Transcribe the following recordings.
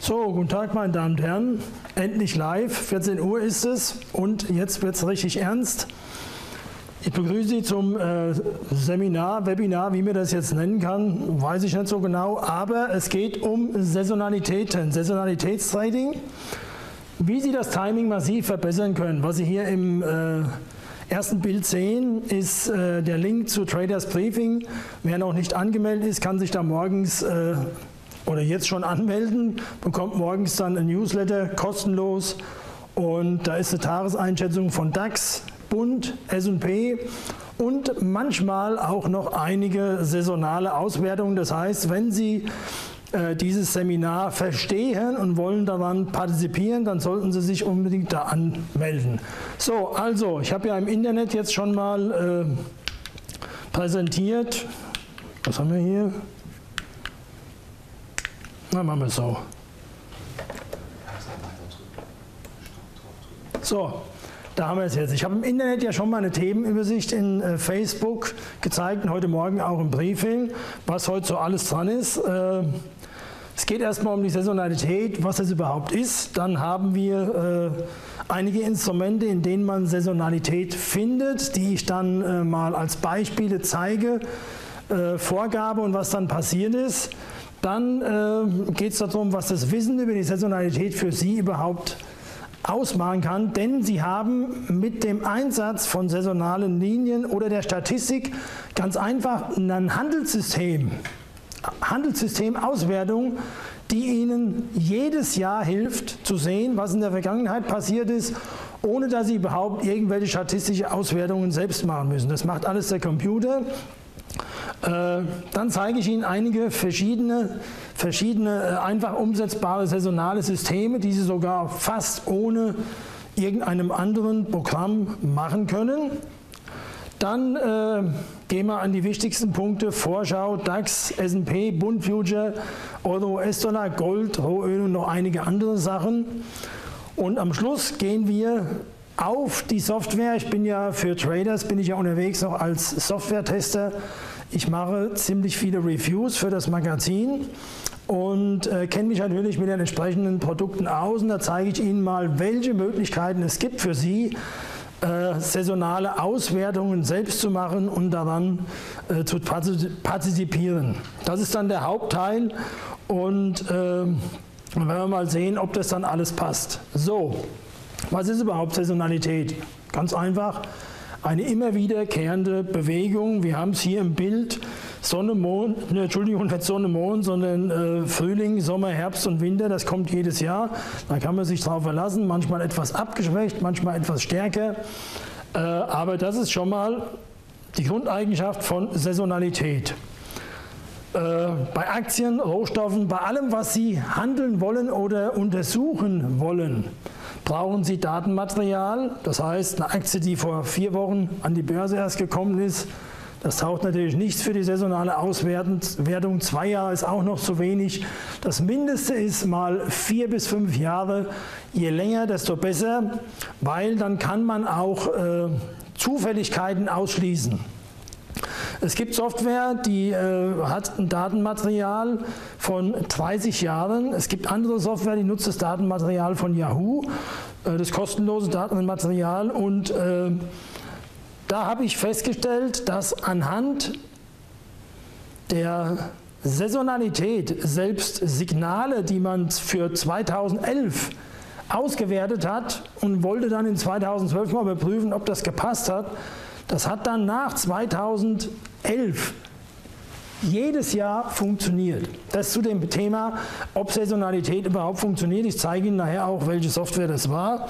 So, guten Tag meine Damen und Herren, endlich live, 14 Uhr ist es und jetzt wird es richtig ernst. Ich begrüße Sie zum Seminar, Webinar, wie man das jetzt nennen kann, weiß ich nicht so genau, aber es geht um Saisonalitäten, Saisonalitätstrading, wie Sie das Timing massiv verbessern können. Was Sie hier im ersten Bild sehen, ist der Link zu Traders Briefing. Wer noch nicht angemeldet ist, kann sich da morgens oder jetzt schon anmelden, bekommt morgens dann ein Newsletter kostenlos und da ist eine Tageseinschätzung von DAX, Bund, S&P und manchmal auch noch einige saisonale Auswertungen. Das heißt, wenn Sie dieses Seminar verstehen und wollen daran partizipieren, dann sollten Sie sich unbedingt da anmelden. So, also, ich habe ja im Internet jetzt schon mal präsentiert. Was haben wir hier? Na, machen wir es so. So, da haben wir es jetzt. Ich habe im Internet ja schon mal eine Themenübersicht in Facebook gezeigt und heute Morgen auch im Briefing, was heute so alles dran ist. Es geht erstmal um die Saisonalität, was das überhaupt ist. Dann haben wir einige Instrumente, in denen man Saisonalität findet, die ich dann mal als Beispiele zeige, Vorgabe und was dann passiert ist. Dann geht es darum, was das Wissen über die Saisonalität für Sie überhaupt ausmachen kann, denn Sie haben mit dem Einsatz von saisonalen Linien oder der Statistik ganz einfach ein Handelssystemauswertung, die Ihnen jedes Jahr hilft zu sehen, was in der Vergangenheit passiert ist, ohne dass Sie überhaupt irgendwelche statistische Auswertungen selbst machen müssen. Das macht alles der Computer. Dann zeige ich Ihnen einige verschiedene einfach umsetzbare saisonale Systeme, die Sie sogar fast ohne irgendeinem anderen Programm machen können. Dann gehen wir an die wichtigsten Punkte: Vorschau, DAX, S&P, Bund Future, Euro, US-Dollar, Gold, Rohöl und noch einige andere Sachen. Und am Schluss gehen wir auf die Software. Ich bin ja für Traders, bin ich ja unterwegs noch als Software-Tester. Ich mache ziemlich viele Reviews für das Magazin und kenne mich natürlich mit den entsprechenden Produkten aus. Und da zeige ich Ihnen mal, welche Möglichkeiten es gibt für Sie, saisonale Auswertungen selbst zu machen und daran zu partizipieren. Das ist dann der Hauptteil und dann werden wir mal sehen, ob das dann alles passt. So, was ist überhaupt Saisonalität? Ganz einfach. Eine immer wiederkehrende Bewegung. Wir haben es hier im Bild Sonne, Mond, Entschuldigung, nicht Sonne, Mond, sondern Frühling, Sommer, Herbst und Winter. Das kommt jedes Jahr. Da kann man sich drauf verlassen. Manchmal etwas abgeschwächt, manchmal etwas stärker. Aber das ist schon mal die Grundeigenschaft von Saisonalität. Bei Aktien, Rohstoffen, bei allem, was Sie handeln wollen oder untersuchen wollen, brauchen Sie Datenmaterial. Das heißt, eine Aktie, die vor 4 Wochen an die Börse erst gekommen ist, das taugt natürlich nichts für die saisonale Auswertung. 2 Jahre ist auch noch zu wenig. Das Mindeste ist mal 4 bis 5 Jahre. Je länger, desto besser, weil dann kann man auch Zufälligkeiten ausschließen. Es gibt Software, die hat ein Datenmaterial von 30 Jahren. Es gibt andere Software, die nutzt das Datenmaterial von Yahoo, das kostenlose Datenmaterial. Und da habe ich festgestellt, dass anhand der Saisonalität selbst Signale, die man für 2011 ausgewertet hat und wollte dann in 2012 mal überprüfen, ob das gepasst hat, das hat dann nach 2011 jedes Jahr funktioniert. Das zu dem Thema, ob Saisonalität überhaupt funktioniert. Ich zeige Ihnen nachher auch, welche Software das war.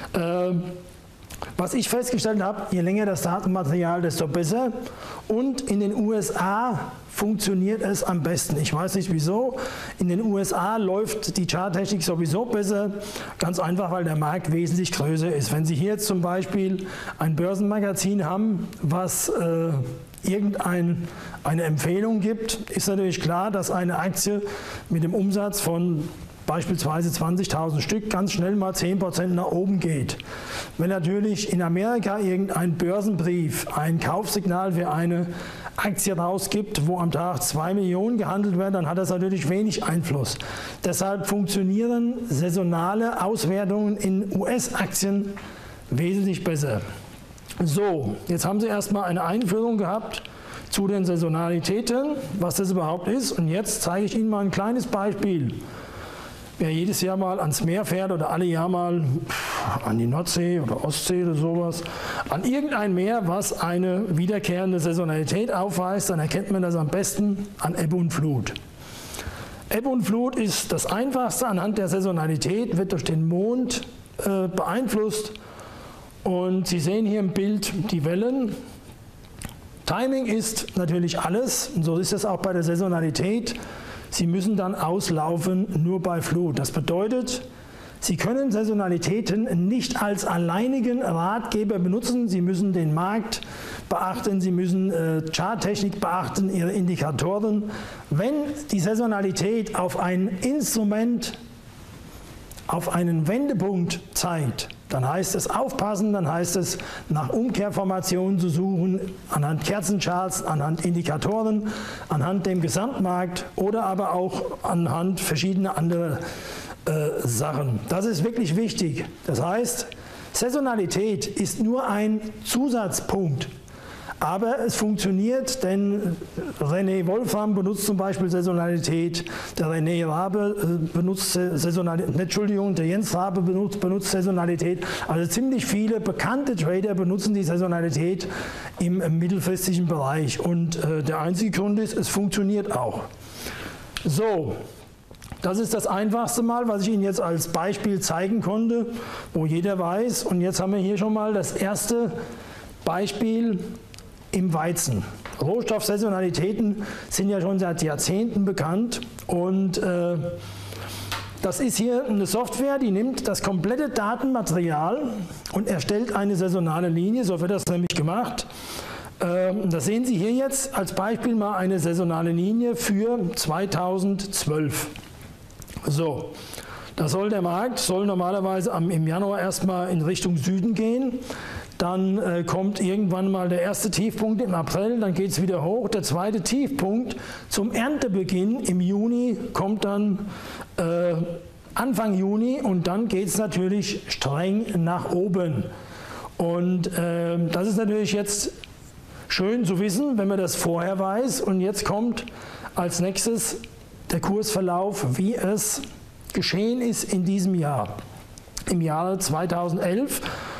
Was ich festgestellt habe, je länger das Datenmaterial, desto besser. Und in den USA funktioniert es am besten. Ich weiß nicht wieso. In den USA läuft die Charttechnik sowieso besser. Ganz einfach, weil der Markt wesentlich größer ist. Wenn Sie hier jetzt zum Beispiel ein Börsenmagazin haben, was irgendeine Empfehlung gibt, ist natürlich klar, dass eine Aktie mit dem Umsatz von beispielsweise 20.000 Stück ganz schnell mal 10% nach oben geht. Wenn natürlich in Amerika irgendein Börsenbrief ein Kaufsignal für eine Aktie rausgibt, wo am Tag 2 Millionen gehandelt werden, dann hat das natürlich wenig Einfluss. Deshalb funktionieren saisonale Auswertungen in US-Aktien wesentlich besser. So, jetzt haben Sie erstmal eine Einführung gehabt zu den Saisonalitäten, was das überhaupt ist. Und jetzt zeige ich Ihnen mal ein kleines Beispiel. Wer jedes Jahr mal ans Meer fährt oder alle Jahr mal an die Nordsee oder Ostsee oder sowas, an irgendein Meer, was eine wiederkehrende Saisonalität aufweist, dann erkennt man das am besten an Ebbe und Flut. Ebbe und Flut ist das Einfachste anhand der Saisonalität, wird durch den Mond beeinflusst. Und Sie sehen hier im Bild die Wellen. Timing ist natürlich alles, und so ist es auch bei der Saisonalität. Sie müssen dann auslaufen nur bei Flut. Das bedeutet, Sie können Saisonalitäten nicht als alleinigen Ratgeber benutzen. Sie müssen den Markt beachten, Sie müssen Charttechnik beachten, Ihre Indikatoren. Wenn die Saisonalität auf ein Instrument, auf einen Wendepunkt zeigt, dann heißt es aufpassen, dann heißt es nach Umkehrformationen zu suchen, anhand Kerzencharts, anhand Indikatoren, anhand dem Gesamtmarkt oder aber auch anhand verschiedener anderer Sachen. Das ist wirklich wichtig. Das heißt, Saisonalität ist nur ein Zusatzpunkt. Aber es funktioniert, denn René Wolfram benutzt zum Beispiel Saisonalität, der René Rabe benutzt Saisonalität, Entschuldigung, der Jens Rabe benutzt Saisonalität. Also ziemlich viele bekannte Trader benutzen die Saisonalität im mittelfristigen Bereich. Und der einzige Grund ist, es funktioniert auch. So, das ist das einfachste Mal, was ich Ihnen jetzt als Beispiel zeigen konnte, wo jeder weiß. Und jetzt haben wir hier schon mal das erste Beispiel im Weizen. Rohstoffsaisonalitäten sind ja schon seit Jahrzehnten bekannt und das ist hier eine Software, die nimmt das komplette Datenmaterial und erstellt eine saisonale Linie, so wird das nämlich gemacht. Das sehen Sie hier jetzt als Beispiel mal eine saisonale Linie für 2012. So, der Markt soll normalerweise im Januar erstmal in Richtung Süden gehen. Dann kommt irgendwann mal der erste Tiefpunkt im April, dann geht es wieder hoch. Der zweite Tiefpunkt zum Erntebeginn im Juni kommt dann Anfang Juni und dann geht es natürlich streng nach oben. Und das ist natürlich jetzt schön zu wissen, wenn man das vorher weiß. Und jetzt kommt als nächstes der Kursverlauf, wie es geschehen ist in diesem Jahr, im Jahre 2011.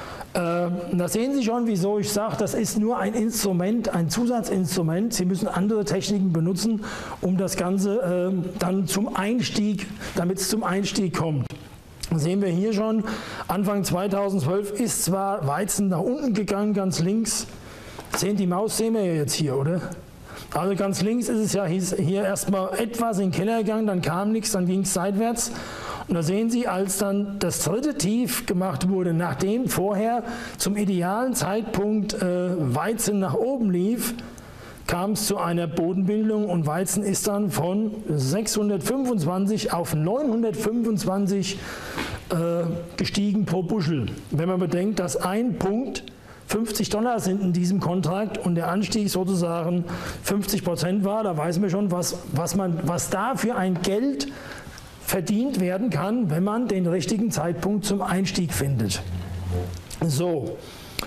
Da sehen Sie schon, wieso ich sage, das ist nur ein Instrument, ein Zusatzinstrument. Sie müssen andere Techniken benutzen, um das Ganze dann zum Einstieg, damit es zum Einstieg kommt. Das sehen wir hier schon, Anfang 2012 ist zwar Weizen nach unten gegangen, ganz links. Die Maus sehen wir ja jetzt hier, oder? Also ganz links ist es ja hier erstmal etwas in den Keller gegangen, dann kam nichts, dann ging es seitwärts. Und da sehen Sie, als dann das dritte Tief gemacht wurde, nachdem vorher zum idealen Zeitpunkt Weizen nach oben lief, kam es zu einer Bodenbildung und Weizen ist dann von 625 auf 925 gestiegen pro Buschel. Wenn man bedenkt, dass ein Punkt $50 sind in diesem Kontrakt und der Anstieg sozusagen 50% war, da weiß man schon, was da für ein Geld verdient werden kann, wenn man den richtigen Zeitpunkt zum Einstieg findet. So,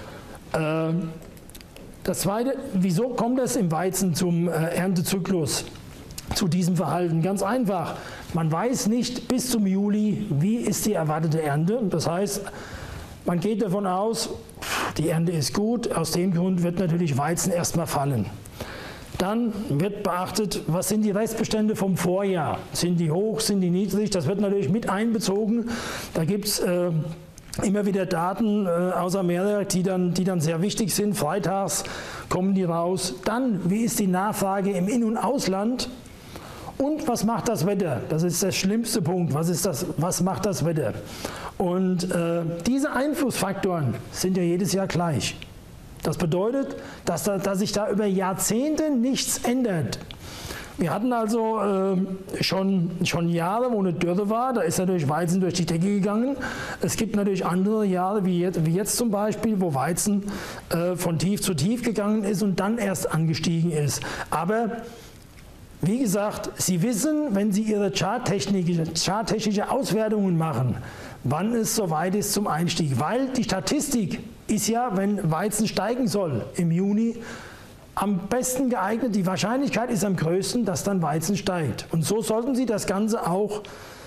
das Zweite, wieso kommt es im Weizen zum Erntezyklus, zu diesem Verhalten? Ganz einfach, man weiß nicht bis zum Juli, wie ist die erwartete Ernte. Das heißt, man geht davon aus, die Ernte ist gut, aus dem Grund wird natürlich Weizen erstmal fallen. Dann wird beachtet, was sind die Restbestände vom Vorjahr? Sind die hoch, sind die niedrig? Das wird natürlich mit einbezogen. Da gibt es immer wieder Daten aus Amerika, die dann sehr wichtig sind. Freitags kommen die raus. Dann, wie ist die Nachfrage im In- und Ausland? Und was macht das Wetter? Das ist der schlimmste Punkt. Was macht das Wetter? Und diese Einflussfaktoren sind ja jedes Jahr gleich. Das bedeutet, dass sich da über Jahrzehnte nichts ändert. Wir hatten also schon Jahre, wo eine Dürre war, da ist natürlich Weizen durch die Decke gegangen. Es gibt natürlich andere Jahre, wie jetzt zum Beispiel, wo Weizen von tief zu tief gegangen ist und dann erst angestiegen ist. Aber wie gesagt, Sie wissen, wenn Sie Ihre charttechnische Auswertungen machen, wann es soweit ist zum Einstieg. Weil die Statistik ist ja, wenn Weizen steigen soll im Juni, am besten geeignet, die Wahrscheinlichkeit ist am größten, dass dann Weizen steigt. Und so sollten Sie das Ganze auch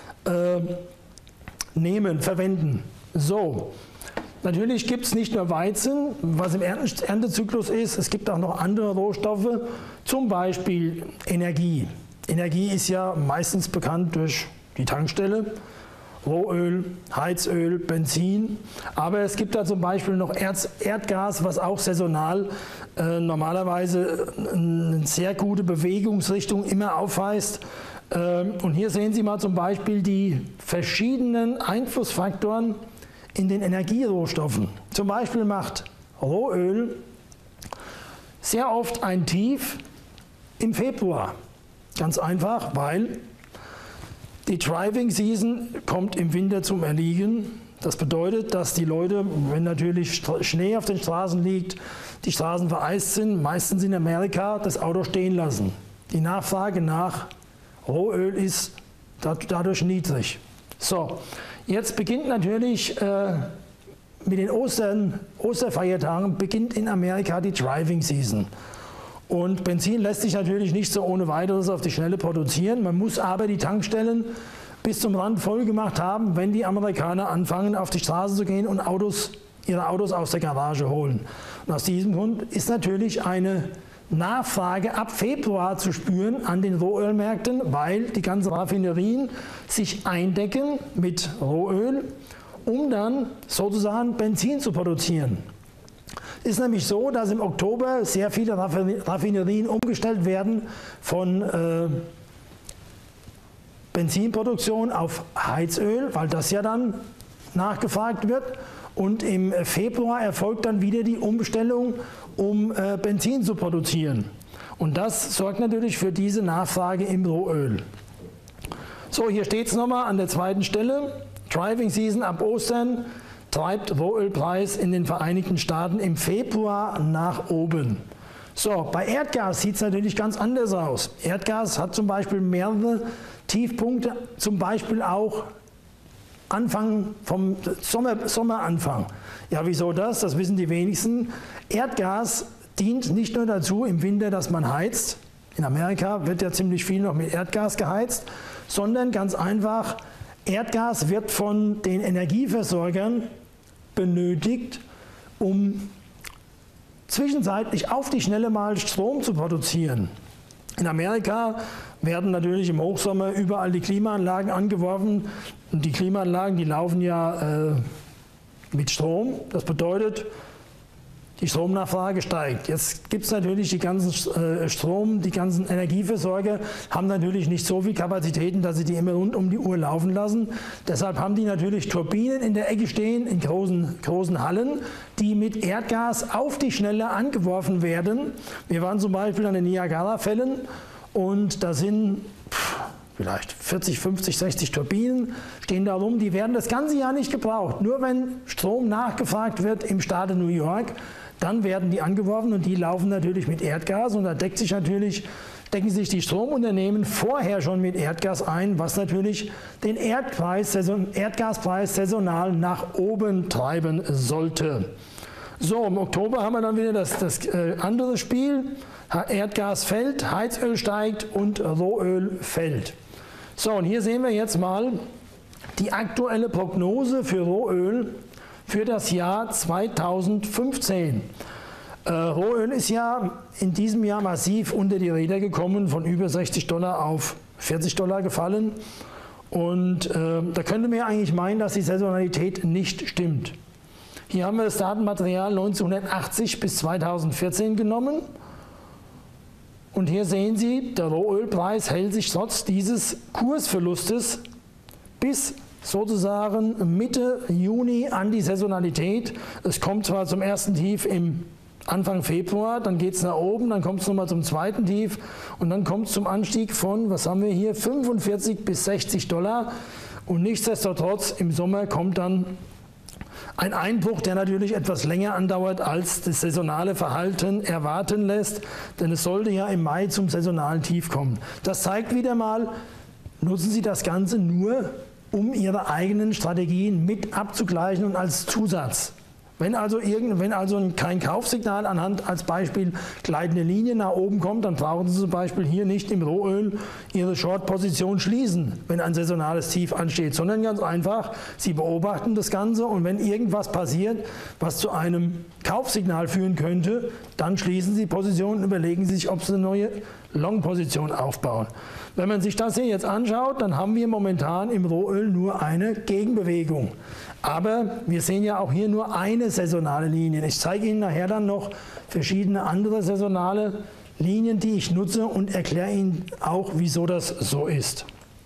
verwenden. So, natürlich gibt es nicht nur Weizen, was im Erntezyklus ist, es gibt auch noch andere Rohstoffe, zum Beispiel Energie. Energie ist ja meistens bekannt durch die Tankstelle. Rohöl, Heizöl, Benzin, aber es gibt da zum Beispiel noch Erdgas, was auch saisonal normalerweise eine sehr gute Bewegungsrichtung immer aufweist. Und hier sehen Sie mal zum Beispiel die verschiedenen Einflussfaktoren in den Energierohstoffen. Zum Beispiel macht Rohöl sehr oft ein Tief im Februar. Ganz einfach, weil die Driving Season kommt im Winter zum Erliegen. Das bedeutet, dass die Leute, wenn natürlich Schnee auf den Straßen liegt, die Straßen vereist sind, meistens in Amerika, das Auto stehen lassen. Die Nachfrage nach Rohöl ist dadurch niedrig. So, jetzt beginnt natürlich mit den Osterfeiertagen beginnt in Amerika die Driving Season. Und Benzin lässt sich natürlich nicht so ohne weiteres auf die Schnelle produzieren. Man muss aber die Tankstellen bis zum Rand voll gemacht haben, wenn die Amerikaner anfangen, auf die Straße zu gehen und ihre Autos aus der Garage holen. Und aus diesem Grund ist natürlich eine Nachfrage ab Februar zu spüren an den Rohölmärkten, weil die ganzen Raffinerien sich eindecken mit Rohöl, um dann sozusagen Benzin zu produzieren. Es ist nämlich so, dass im Oktober sehr viele Raffinerien umgestellt werden von Benzinproduktion auf Heizöl, weil das ja dann nachgefragt wird. Und im Februar erfolgt dann wieder die Umstellung, um Benzin zu produzieren. Und das sorgt natürlich für diese Nachfrage im Rohöl. So, hier steht es nochmal an der zweiten Stelle. Driving Season ab Ostern treibt Rohölpreis in den Vereinigten Staaten im Februar nach oben. So, bei Erdgas sieht es natürlich ganz anders aus. Erdgas hat zum Beispiel mehrere Tiefpunkte, zum Beispiel auch Anfang vom Sommeranfang. Ja, wieso das? Das wissen die wenigsten. Erdgas dient nicht nur dazu im Winter, dass man heizt. In Amerika wird ja ziemlich viel noch mit Erdgas geheizt, sondern ganz einfach, Erdgas wird von den Energieversorgern benötigt, um zwischenzeitlich auf die Schnelle mal Strom zu produzieren. In Amerika werden natürlich im Hochsommer überall die Klimaanlagen angeworfen. Und die Klimaanlagen, die laufen ja mit Strom. Das bedeutet, die Stromnachfrage steigt. Jetzt gibt es natürlich die ganzen die ganzen Energieversorger haben natürlich nicht so viel Kapazitäten, dass sie die immer rund um die Uhr laufen lassen. Deshalb haben die natürlich Turbinen in der Ecke stehen, in großen Hallen, die mit Erdgas auf die Schnelle angeworfen werden. Wir waren zum Beispiel an den Niagara-Fällen und da sind vielleicht 40, 50, 60 Turbinen stehen da rum. Die werden das ganze Jahr nicht gebraucht. Nur wenn Strom nachgefragt wird im Staate New York, dann werden die angeworfen und die laufen natürlich mit Erdgas und da decken sich die Stromunternehmen vorher schon mit Erdgas ein, was natürlich den Erdgaspreis saisonal nach oben treiben sollte. So, im Oktober haben wir dann wieder das andere Spiel. Erdgas fällt, Heizöl steigt und Rohöl fällt. So, und hier sehen wir jetzt mal die aktuelle Prognose für Rohöl für das Jahr 2015. Rohöl ist ja in diesem Jahr massiv unter die Räder gekommen, von über $60 auf $40 gefallen. Und da könnte man ja eigentlich meinen, dass die Saisonalität nicht stimmt. Hier haben wir das Datenmaterial 1980 bis 2014 genommen. Und hier sehen Sie, der Rohölpreis hält sich trotz dieses Kursverlustes bis sozusagen Mitte Juni an die Saisonalität. Es kommt zwar zum ersten Tief im Anfang Februar, dann geht es nach oben, dann kommt es nochmal zum zweiten Tief und dann kommt es zum Anstieg von, was haben wir hier, 45 bis $60. Und nichtsdestotrotz im Sommer kommt dann ein Einbruch, der natürlich etwas länger andauert, als das saisonale Verhalten erwarten lässt, denn es sollte ja im Mai zum saisonalen Tief kommen. Das zeigt wieder mal, nutzen Sie das Ganze nur, um Ihre eigenen Strategien mit abzugleichen und als Zusatz. Wenn also kein Kaufsignal anhand als Beispiel gleitende Linie nach oben kommt, dann brauchen Sie zum Beispiel hier nicht im Rohöl Ihre Short-Position schließen, wenn ein saisonales Tief ansteht, sondern ganz einfach, Sie beobachten das Ganze und wenn irgendwas passiert, was zu einem Kaufsignal führen könnte, dann schließen Sie Position und überlegen Sie sich, ob Sie eine neue Long-Position aufbauen. Wenn man sich das hier jetzt anschaut, dann haben wir momentan im Rohöl nur eine Gegenbewegung. Aber wir sehen ja auch hier nur eine saisonale Linie. Ich zeige Ihnen nachher dann noch verschiedene andere saisonale Linien, die ich nutze und erkläre Ihnen auch, wieso das so ist.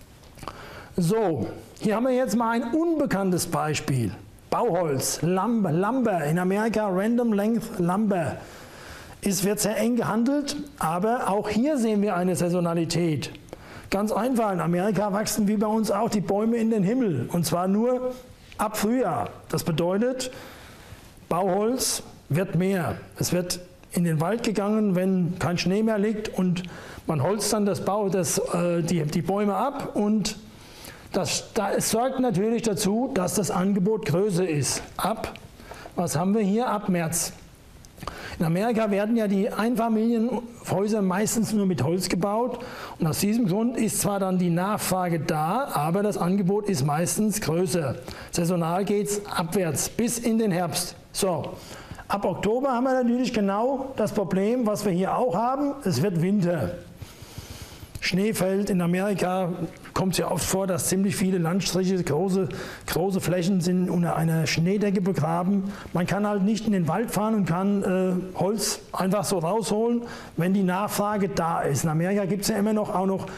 So, hier haben wir jetzt mal ein unbekanntes Beispiel. Bauholz, Lumber, in Amerika Random Length Lumber. Es wird sehr eng gehandelt, aber auch hier sehen wir eine Saisonalität. Ganz einfach, in Amerika wachsen wie bei uns auch die Bäume in den Himmel und zwar nur ab Frühjahr. Das bedeutet, Bauholz wird mehr. Es wird in den Wald gegangen, wenn kein Schnee mehr liegt und man holzt dann die Bäume ab und es sorgt natürlich dazu, dass das Angebot größer ist. Was haben wir hier? Ab März. In Amerika werden ja die Einfamilienhäuser meistens nur mit Holz gebaut und aus diesem Grund ist zwar dann die Nachfrage da, aber das Angebot ist meistens größer. Saisonal geht es abwärts bis in den Herbst. So, ab Oktober haben wir natürlich genau das Problem, was wir hier auch haben, es wird Winter. Schnee fällt, in Amerika kommt es ja oft vor, dass ziemlich viele Landstriche, große Flächen sind unter einer Schneedecke begraben. Man kann halt nicht in den Wald fahren und kann Holz einfach so rausholen, wenn die Nachfrage da ist. In Amerika gibt es ja immer noch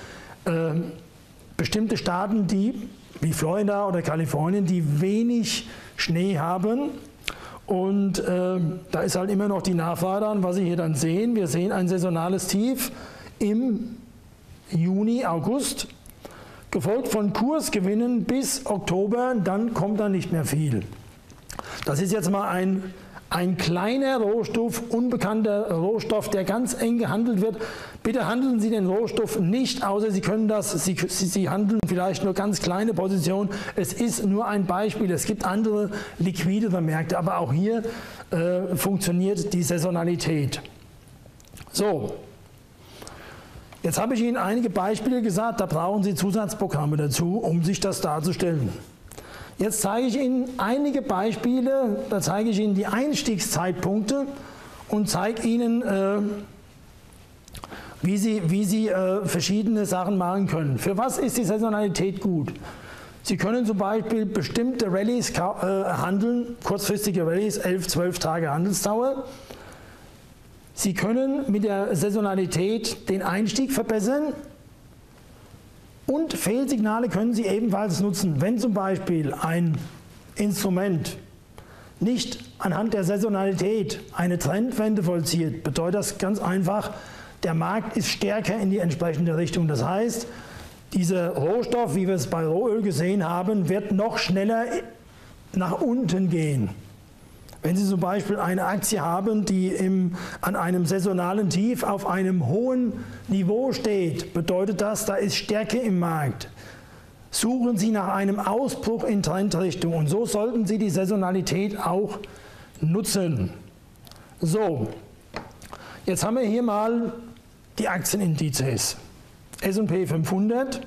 bestimmte Staaten, wie Florida oder Kalifornien, die wenig Schnee haben. Und da ist halt immer noch die Nachfrage an, was Sie hier dann sehen. Wir sehen ein saisonales Tief im Juni, August, gefolgt von Kursgewinnen bis Oktober, dann kommt da nicht mehr viel. Das ist jetzt mal ein kleiner Rohstoff, unbekannter Rohstoff, der ganz eng gehandelt wird. Bitte handeln Sie den Rohstoff nicht, außer Sie können Sie handeln vielleicht nur ganz kleine Positionen. Es ist nur ein Beispiel, es gibt andere liquidere Märkte, aber auch hier funktioniert die Saisonalität. So. Jetzt habe ich Ihnen einige Beispiele gesagt, da brauchen Sie Zusatzprogramme dazu, um sich das darzustellen. Jetzt zeige ich Ihnen einige Beispiele, da zeige ich Ihnen die Einstiegszeitpunkte und zeige Ihnen, wie Sie verschiedene Sachen machen können. Für was ist die Saisonalität gut? Sie können zum Beispiel bestimmte Rallyes handeln, kurzfristige Rallyes, 11, 12 Tage Handelsdauer. Sie können mit der Saisonalität den Einstieg verbessern und Fehlsignale können Sie ebenfalls nutzen. Wenn zum Beispiel ein Instrument nicht anhand der Saisonalität eine Trendwende vollzieht, bedeutet das ganz einfach, der Markt ist stärker in die entsprechende Richtung. Das heißt, dieser Rohstoff, wie wir es bei Rohöl gesehen haben, wird noch schneller nach unten gehen. Wenn Sie zum Beispiel eine Aktie haben, die an einem saisonalen Tief auf einem hohen Niveau steht, bedeutet das, da ist Stärke im Markt. Suchen Sie nach einem Ausbruch in Trendrichtung und so sollten Sie die Saisonalität auch nutzen. So, jetzt haben wir hier mal die Aktienindizes. S&P 500,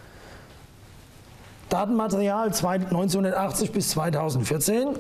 Datenmaterial 1980 bis 2014.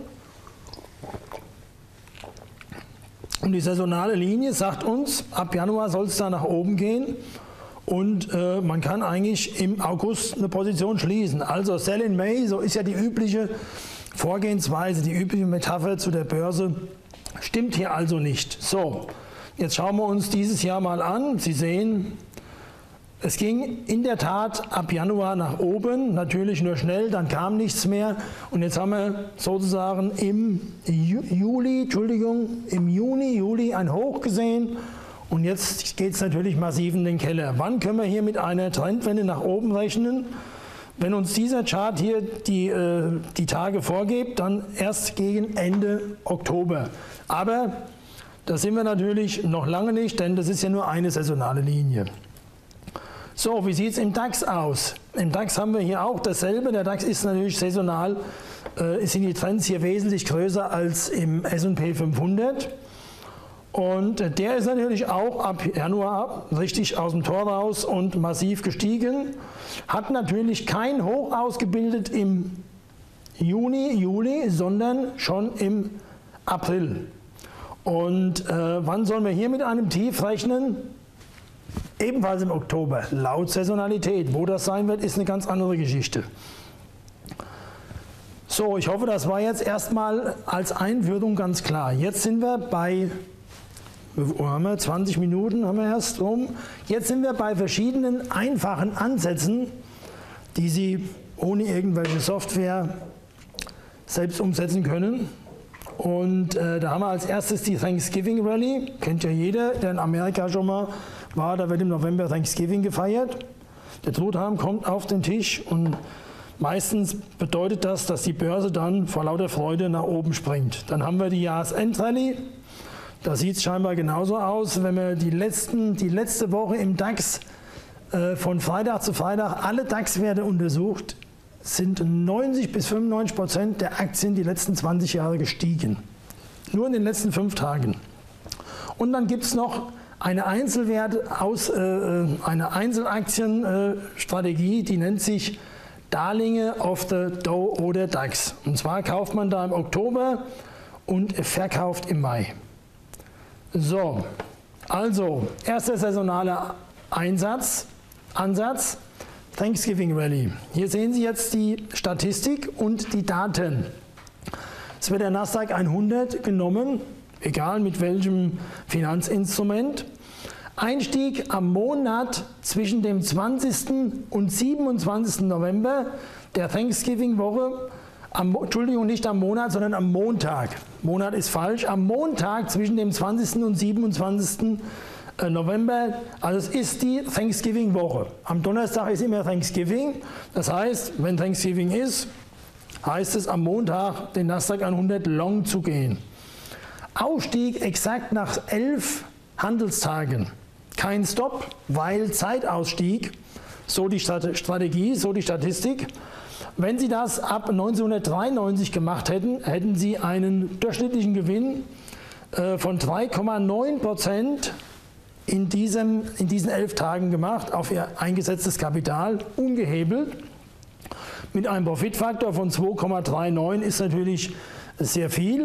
Und die saisonale Linie sagt uns, ab Januar soll es da nach oben gehen und man kann eigentlich im August eine Position schließen. Also Sell in May, so ist ja die übliche Vorgehensweise, die übliche Metapher zu der Börse, stimmt hier also nicht. So, jetzt schauen wir uns dieses Jahr mal an. Sie sehen, Es ging in der Tat ab Januar nach oben, natürlich nur schnell, dann kam nichts mehr und jetzt haben wir sozusagen im Juni, ein Hoch gesehen und jetzt geht es natürlich massiv in den Keller. Wann können wir hier mit einer Trendwende nach oben rechnen? Wenn uns dieser Chart hier die Tage vorgibt, dann erst gegen Ende Oktober. Aber da sind wir natürlich noch lange nicht, denn das ist ja nur eine saisonale Linie. So, wie sieht es im DAX aus? Im DAX haben wir hier auch dasselbe. Der DAX ist natürlich saisonal, sind die Trends hier wesentlich größer als im S&P 500. Und der ist natürlich auch ab Januar richtig aus dem Tor raus und massiv gestiegen. Hat natürlich kein Hoch ausgebildet im Juli, sondern schon im April. Und wann sollen wir hier mit einem Tief rechnen? Ebenfalls im Oktober, laut Saisonalität. Wo das sein wird, ist eine ganz andere Geschichte. So, ich hoffe, das war jetzt erstmal als Einführung ganz klar. Jetzt sind wir bei, wo haben wir? 20 Minuten haben wir erst rum. Jetzt sind wir bei verschiedenen einfachen Ansätzen, die Sie ohne irgendwelche Software selbst umsetzen können. Und da haben wir als erstes die Thanksgiving Rally. Kennt ja jeder, der in Amerika schon mal war. Da wird im November Thanksgiving gefeiert. Der Truthahn kommt auf den Tisch und meistens bedeutet das, dass die Börse dann vor lauter Freude nach oben springt. Dann haben wir die Jahresendrally. Da sieht es scheinbar genauso aus. Wenn wir die letzte Woche im DAX von Freitag zu Freitag alle DAX-Werte untersucht, sind 90 bis 95% der Aktien die letzten 20 Jahre gestiegen. Nur in den letzten 5 Tagen. Und dann gibt es noch eine Einzelaktienstrategie, die nennt sich Darlinge of the Dow oder DAX. Und zwar kauft man da im Oktober und verkauft im Mai. So, also erster saisonaler Ansatz, Thanksgiving Rally. Hier sehen Sie jetzt die Statistik und die Daten. Es wird der Nasdaq 100 genommen, egal mit welchem Finanzinstrument. Einstieg am Monat zwischen dem 20. und 27. November der Thanksgiving-Woche. Entschuldigung, nicht am Monat, sondern am Montag. Monat ist falsch. Am Montag zwischen dem 20. und 27. November, also es ist die Thanksgiving-Woche. Am Donnerstag ist immer Thanksgiving. Das heißt, wenn Thanksgiving ist, heißt es am Montag den Nasdaq 100 long zu gehen. Ausstieg exakt nach 11 Handelstagen. Kein Stop, weil Zeitausstieg, so die Strategie, so die Statistik. Wenn Sie das ab 1993 gemacht hätten, hätten Sie einen durchschnittlichen Gewinn von 3,9% in diesen 11 Tagen gemacht auf Ihr eingesetztes Kapital, ungehebelt. Mit einem Profitfaktor von 2,39 ist natürlich sehr viel.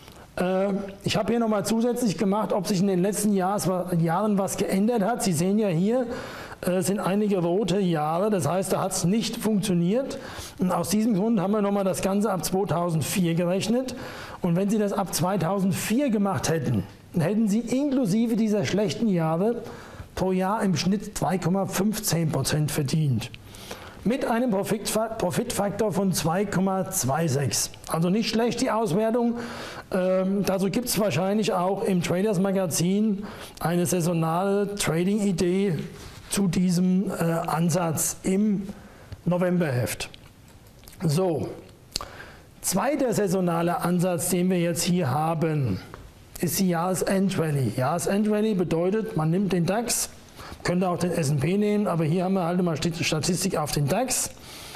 Ich habe hier nochmal zusätzlich gemacht, ob sich in den letzten Jahren was geändert hat. Sie sehen ja hier, sind einige rote Jahre, das heißt, da hat es nicht funktioniert. Und aus diesem Grund haben wir nochmal das Ganze ab 2004 gerechnet. Und wenn Sie das ab 2004 gemacht hätten, dann hätten Sie inklusive dieser schlechten Jahre pro Jahr im Schnitt 3,15% verdient. Mit einem Profitfaktor von 2,26. Also nicht schlecht die Auswertung. Dazu gibt es wahrscheinlich auch im Traders Magazin eine saisonale Trading-Idee zu diesem Ansatz im Novemberheft. So, zweiter saisonaler Ansatz, den wir jetzt hier haben, ist die Jahresendrally. Jahresendrally bedeutet, man nimmt den DAX, könnte auch den S&P nehmen, aber hier haben wir halt mal Statistik auf den DAX.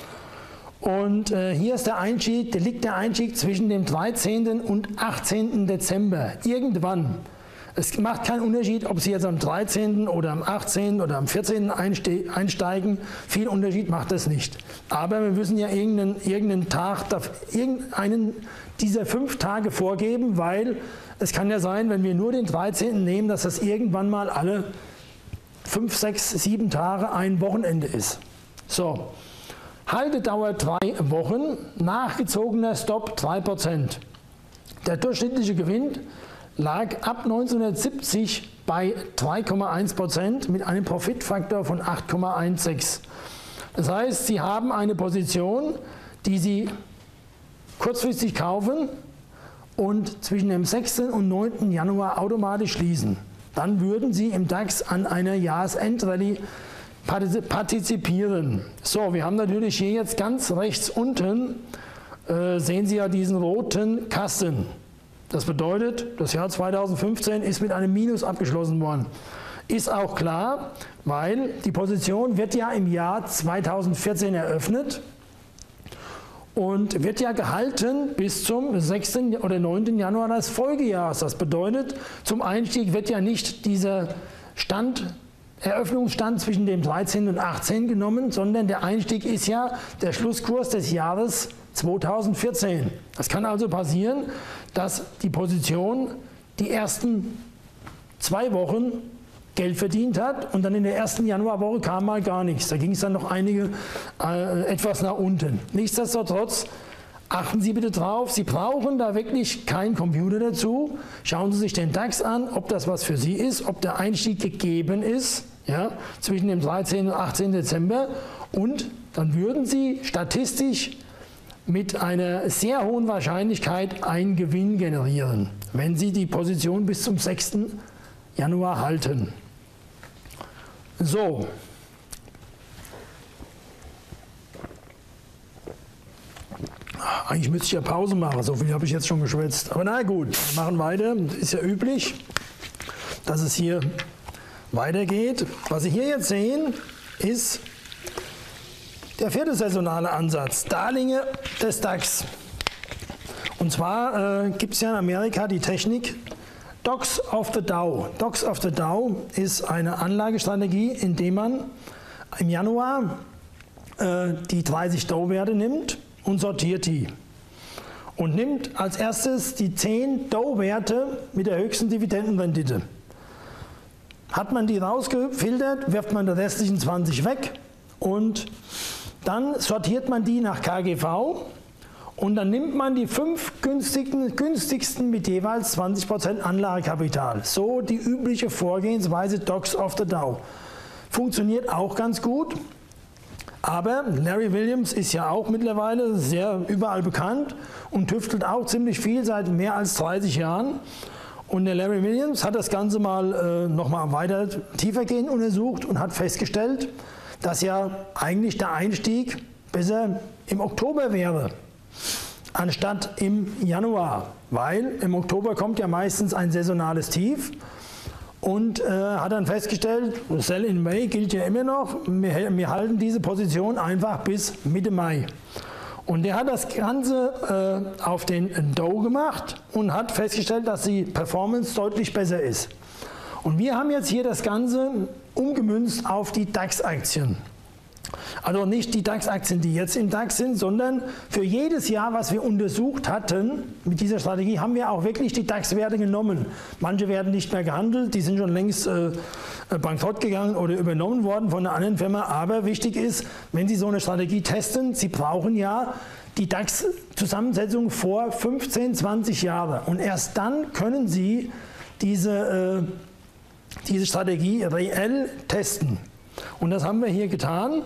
Und hier ist der Einstieg, liegt der Einstieg zwischen dem 13. und 18. Dezember. Irgendwann. Es macht keinen Unterschied, ob Sie jetzt am 13. oder am 18. oder am 14. einsteigen. Viel Unterschied macht das nicht. Aber wir müssen ja irgendeinen Tag, irgendeinen dieser 5 Tage vorgeben, weil es kann ja sein, wenn wir nur den 13. nehmen, dass das irgendwann mal alle 5, 6, 7 Tage ein Wochenende ist. So, Haltedauer 3 Wochen, nachgezogener Stop 3%. Der durchschnittliche Gewinn lag ab 1970 bei 3,1% mit einem Profitfaktor von 8,16. Das heißt, Sie haben eine Position, die Sie kurzfristig kaufen und zwischen dem 6. und 9. Januar automatisch schließen. Dann würden Sie im DAX an einer Jahresendrallye partizipieren. So, wir haben natürlich hier jetzt ganz rechts unten, sehen Sie ja diesen roten Kasten. Das bedeutet, das Jahr 2015 ist mit einem Minus abgeschlossen worden. Ist auch klar, weil die Position wird ja im Jahr 2014 eröffnet und wird ja gehalten bis zum 6. oder 9. Januar des Folgejahres. Das bedeutet, zum Einstieg wird ja nicht dieser Eröffnungsstand zwischen dem 13. und 18 genommen, sondern der Einstieg ist ja der Schlusskurs des Jahres 2014. Das kann also passieren, dass die Position die ersten 2 Wochen Geld verdient hat und dann in der ersten Januarwoche kam mal gar nichts. Da ging es dann noch etwas nach unten. Nichtsdestotrotz achten Sie bitte drauf, Sie brauchen da wirklich keinen Computer dazu. Schauen Sie sich den DAX an, ob das was für Sie ist, ob der Einstieg gegeben ist, ja, zwischen dem 13. und 18. Dezember und dann würden Sie statistisch mit einer sehr hohen Wahrscheinlichkeit einen Gewinn generieren, wenn Sie die Position bis zum 6. Januar halten. So. Eigentlich müsste ich ja Pause machen, so viel habe ich jetzt schon geschwätzt. Aber na gut, wir machen weiter. Ist ja üblich, dass es hier weitergeht. Was Sie hier jetzt sehen, ist der 4. saisonale Ansatz, Darlinge des DAX. Und zwar gibt es ja in Amerika die Technik Dogs of the Dow. Dogs of the Dow ist eine Anlagestrategie, in der man im Januar die 30 Dow-Werte nimmt und sortiert die. Und nimmt als erstes die 10 Dow-Werte mit der höchsten Dividendenrendite. Hat man die rausgefiltert, wirft man die restlichen 20 weg und dann sortiert man die nach KGV und dann nimmt man die 5 günstigsten mit jeweils 20% Anlagekapital. So die übliche Vorgehensweise Dogs of the Dow. Funktioniert auch ganz gut, aber Larry Williams ist ja auch mittlerweile sehr überall bekannt und tüftelt auch ziemlich viel seit mehr als 30 Jahren. Und der Larry Williams hat das Ganze mal nochmal weiter tiefergehend untersucht und hat festgestellt, dass ja eigentlich der Einstieg besser im Oktober wäre, anstatt im Januar, weil im Oktober kommt ja meistens ein saisonales Tief und hat dann festgestellt, Sell in May gilt ja immer noch, wir halten diese Position einfach bis Mitte Mai. Und der hat das Ganze auf den Dow gemacht und hat festgestellt, dass die Performance deutlich besser ist. Und wir haben jetzt hier das Ganze umgemünzt auf die DAX-Aktien. Also nicht die DAX-Aktien, die jetzt im DAX sind, sondern für jedes Jahr, was wir untersucht hatten mit dieser Strategie, haben wir auch wirklich die DAX-Werte genommen. Manche werden nicht mehr gehandelt, die sind schon längst bankrott gegangen oder übernommen worden von einer anderen Firma. Aber wichtig ist, wenn Sie so eine Strategie testen, Sie brauchen ja die DAX-Zusammensetzung vor 15, 20 Jahren. Und erst dann können Sie diese Strategie reell testen. Und das haben wir hier getan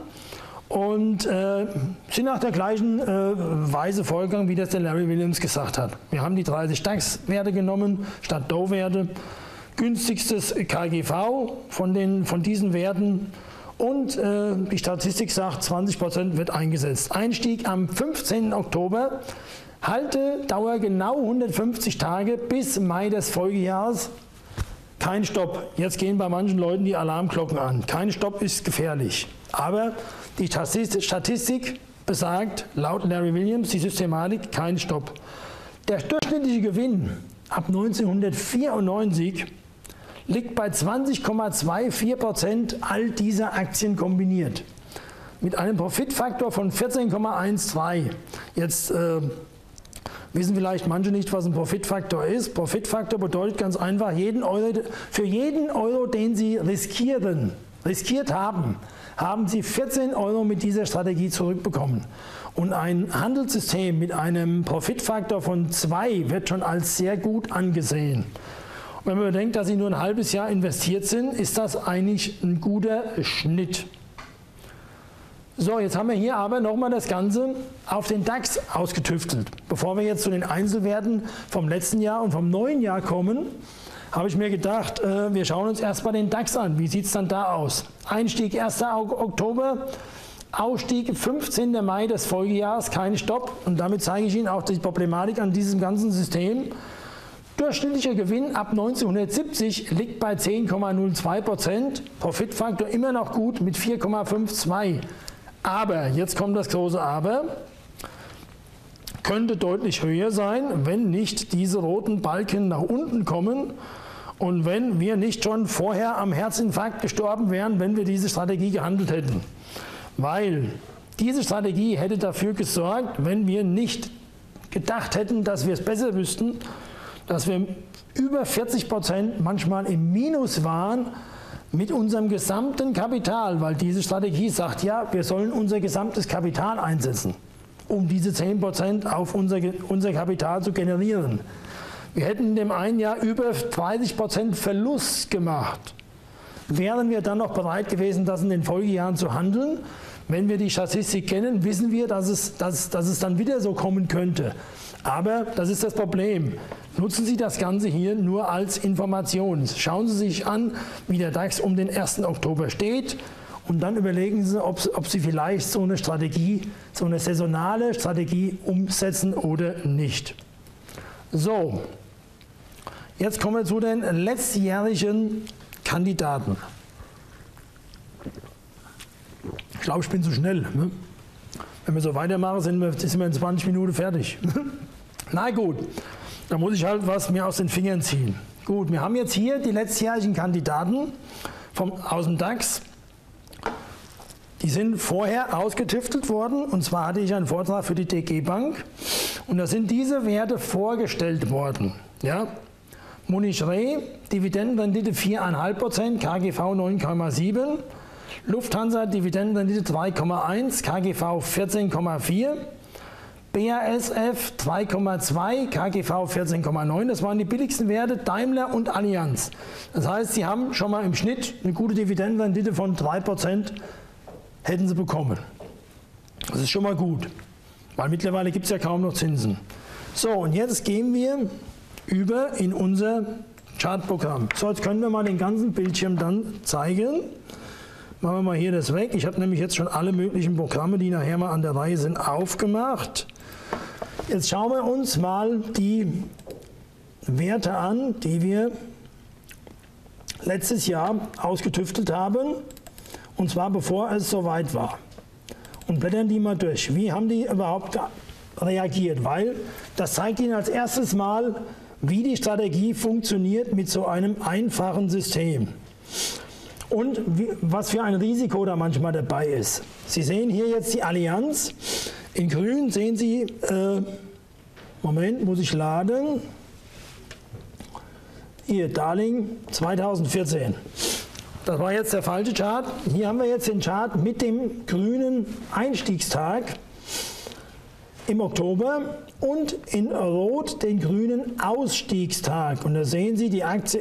und sind nach der gleichen Weise vorgegangen, wie das der Larry Williams gesagt hat. Wir haben die 30 DAX-Werte genommen statt Dow-Werte, günstigstes KGV von diesen Werten und die Statistik sagt, 20% wird eingesetzt. Einstieg am 15. Oktober, Haltedauer genau 150 Tage bis Mai des Folgejahres. Kein Stopp. Jetzt gehen bei manchen Leuten die Alarmglocken an. Kein Stopp ist gefährlich. Aber die Statistik besagt, laut Larry Williams, die Systematik, kein Stopp. Der durchschnittliche Gewinn ab 1994 liegt bei 20,24% all dieser Aktien kombiniert. Mit einem Profitfaktor von 14,12. Jetzt wissen vielleicht manche nicht, was ein Profitfaktor ist. Profitfaktor bedeutet ganz einfach, für jeden Euro, den Sie riskiert haben, haben Sie 14 Euro mit dieser Strategie zurückbekommen. Und ein Handelssystem mit einem Profitfaktor von 2 wird schon als sehr gut angesehen. Wenn man bedenkt, dass Sie nur ein halbes Jahr investiert sind, ist das eigentlich ein guter Schnitt. So, jetzt haben wir hier aber nochmal das Ganze auf den DAX ausgetüftelt. Bevor wir jetzt zu den Einzelwerten vom letzten Jahr und vom neuen Jahr kommen, habe ich mir gedacht, wir schauen uns erstmal den DAX an. Wie sieht es dann da aus? Einstieg 1. Oktober, Ausstieg 15. Mai des Folgejahres, kein Stopp. Und damit zeige ich Ihnen auch die Problematik an diesem ganzen System. Durchschnittlicher Gewinn ab 1970 liegt bei 10,02%, Profitfaktor immer noch gut mit 4,52%. Aber, jetzt kommt das große Aber, könnte deutlich höher sein, wenn nicht diese roten Balken nach unten kommen und wenn wir nicht schon vorher am Herzinfarkt gestorben wären, wenn wir diese Strategie gehandelt hätten. Weil diese Strategie hätte dafür gesorgt, wenn wir nicht gedacht hätten, dass wir es besser wüssten, dass wir über 40% manchmal im Minus waren mit unserem gesamten Kapital, weil diese Strategie sagt, ja, wir sollen unser gesamtes Kapital einsetzen, um diese 10% auf unser Kapital zu generieren. Wir hätten in dem einen Jahr über 30% Verlust gemacht. Wären wir dann noch bereit gewesen, das in den Folgejahren zu handeln? Wenn wir die Statistik kennen, wissen wir, dass es dann wieder so kommen könnte. Aber das ist das Problem. Nutzen Sie das Ganze hier nur als Information. Schauen Sie sich an, wie der DAX um den 1. Oktober steht und dann überlegen Sie, ob Sie vielleicht so eine Strategie, so eine saisonale Strategie umsetzen oder nicht. So, jetzt kommen wir zu den letztjährigen Kandidaten. Ich glaube, ich bin zu schnell. Ne? Wenn wir so weitermachen, sind wir in 20 Minuten fertig. Na gut, da muss ich halt was mir aus den Fingern ziehen. Gut, wir haben jetzt hier die letztjährigen Kandidaten aus dem DAX. Die sind vorher ausgetüftelt worden, und zwar hatte ich einen Vortrag für die DG Bank und da sind diese Werte vorgestellt worden. Ja? Munich Re, Dividendenrendite 4,5%, KGV 9,7%. Lufthansa Dividendenrendite 3,1, KGV 14,4, BASF 3,2, KGV 14,9, das waren die billigsten Werte, Daimler und Allianz. Das heißt, sie haben schon mal im Schnitt eine gute Dividendenrendite von 3% hätten sie bekommen. Das ist schon mal gut, weil mittlerweile gibt es ja kaum noch Zinsen. So, und jetzt gehen wir über in unser Chartprogramm. So, jetzt können wir mal den ganzen Bildschirm dann zeigen. Machen wir mal hier das weg. Ich habe nämlich jetzt schon alle möglichen Programme, die nachher mal an der Reihe sind, aufgemacht. Jetzt schauen wir uns mal die Werte an, die wir letztes Jahr ausgetüftelt haben, und zwar bevor es soweit war. Und blättern die mal durch. Wie haben die überhaupt reagiert? Weil das zeigt Ihnen als erstes mal, wie die Strategie funktioniert mit so einem einfachen System. Und was für ein Risiko da manchmal dabei ist. Sie sehen hier jetzt die Allianz. In grün sehen Sie, Moment, muss ich laden. Hier, Darling 2014. Das war jetzt der falsche Chart. Hier haben wir jetzt den Chart mit dem grünen Einstiegstag im Oktober und in Rot den grünen Ausstiegstag. Und da sehen Sie, die Aktie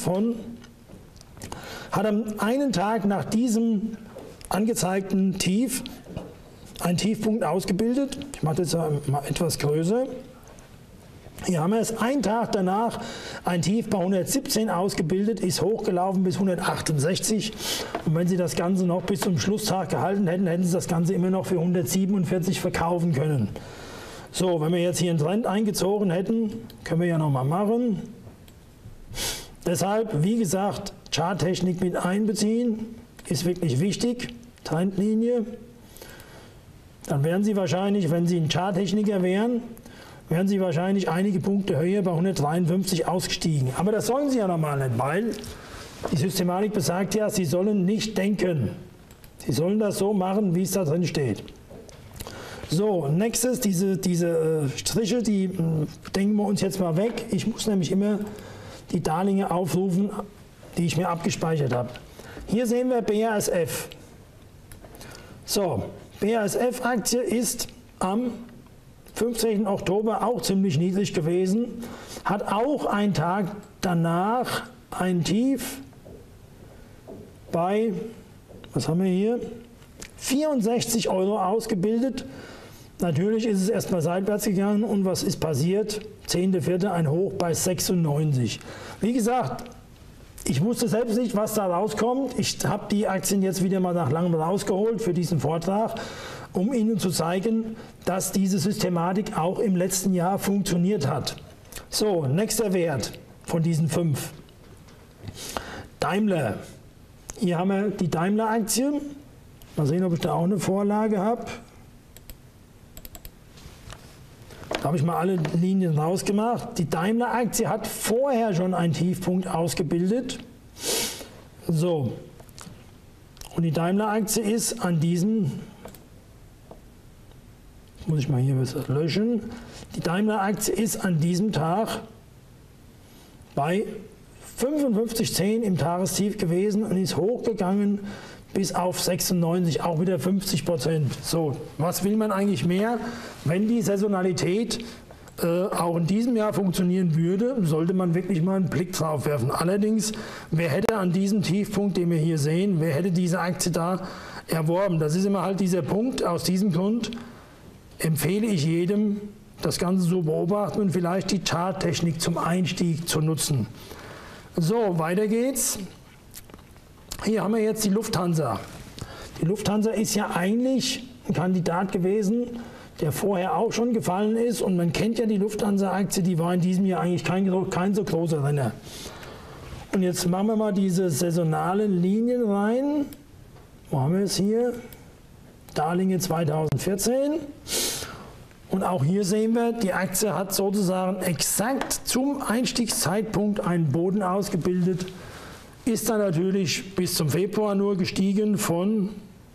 hat am einen Tag nach diesem angezeigten Tief einen Tiefpunkt ausgebildet. Ich mache das mal etwas größer. Hier haben wir es, einen Tag danach ein Tief bei 117 ausgebildet, ist hochgelaufen bis 168. Und wenn Sie das Ganze noch bis zum Schlusstag gehalten hätten, hätten Sie das Ganze immer noch für 147 verkaufen können. So, wenn wir jetzt hier einen Trend eingezogen hätten, können wir ja nochmal machen. Deshalb, wie gesagt, Charttechnik mit einbeziehen, ist wirklich wichtig, Trendlinie. Dann wären Sie wahrscheinlich, wenn Sie ein Charttechniker wären, wären Sie wahrscheinlich einige Punkte höher bei 153 ausgestiegen. Aber das sollen Sie ja normal nicht, weil die Systematik besagt ja, Sie sollen nicht denken. Sie sollen das so machen, wie es da drin steht. So, nächstes, diese Striche, die denken wir uns jetzt mal weg. Ich muss nämlich immer die Darlinge aufrufen, die ich mir abgespeichert habe. Hier sehen wir BASF. So, BASF-Aktie ist am 15. Oktober auch ziemlich niedrig gewesen, hat auch einen Tag danach ein Tief bei, was haben wir hier, 64 Euro ausgebildet. Natürlich ist es erstmal seitwärts gegangen und was ist passiert? 10.04. ein Hoch bei 96. Wie gesagt, ich wusste selbst nicht, was da rauskommt. Ich habe die Aktien jetzt wieder mal nach langem rausgeholt für diesen Vortrag, um Ihnen zu zeigen, dass diese Systematik auch im letzten Jahr funktioniert hat. So, nächster Wert von diesen 5. Daimler. Hier haben wir die Daimler-Aktie. Mal sehen, ob ich da auch eine Vorlage habe. Da habe ich mal alle Linien rausgemacht. Die Daimler-Aktie hat vorher schon einen Tiefpunkt ausgebildet. So. Und die Daimler-Aktie ist an diesem, muss ich mal hier was löschen, die Daimler-Aktie ist an diesem Tag bei 55,10 im Tagestief gewesen und ist hochgegangen bis auf 96, auch wieder 50%. So, was will man eigentlich mehr? Wenn die Saisonalität auch in diesem Jahr funktionieren würde, sollte man wirklich mal einen Blick drauf werfen. Allerdings, wer hätte an diesem Tiefpunkt, den wir hier sehen, wer hätte diese Aktie da erworben? Das ist immer halt dieser Punkt. Aus diesem Grund empfehle ich jedem, das Ganze so beobachten und vielleicht die Charttechnik zum Einstieg zu nutzen. So, weiter geht's. Hier haben wir jetzt die Lufthansa. Die Lufthansa ist ja eigentlich ein Kandidat gewesen, der vorher auch schon gefallen ist. Und man kennt ja die Lufthansa-Aktie, die war in diesem Jahr eigentlich kein so großer Renner. Und jetzt machen wir mal diese saisonalen Linien rein. Wo haben wir es hier? Darlinge 2014. Und auch hier sehen wir, die Aktie hat sozusagen exakt zum Einstiegszeitpunkt einen Boden ausgebildet. Ist dann natürlich bis zum Februar nur gestiegen von,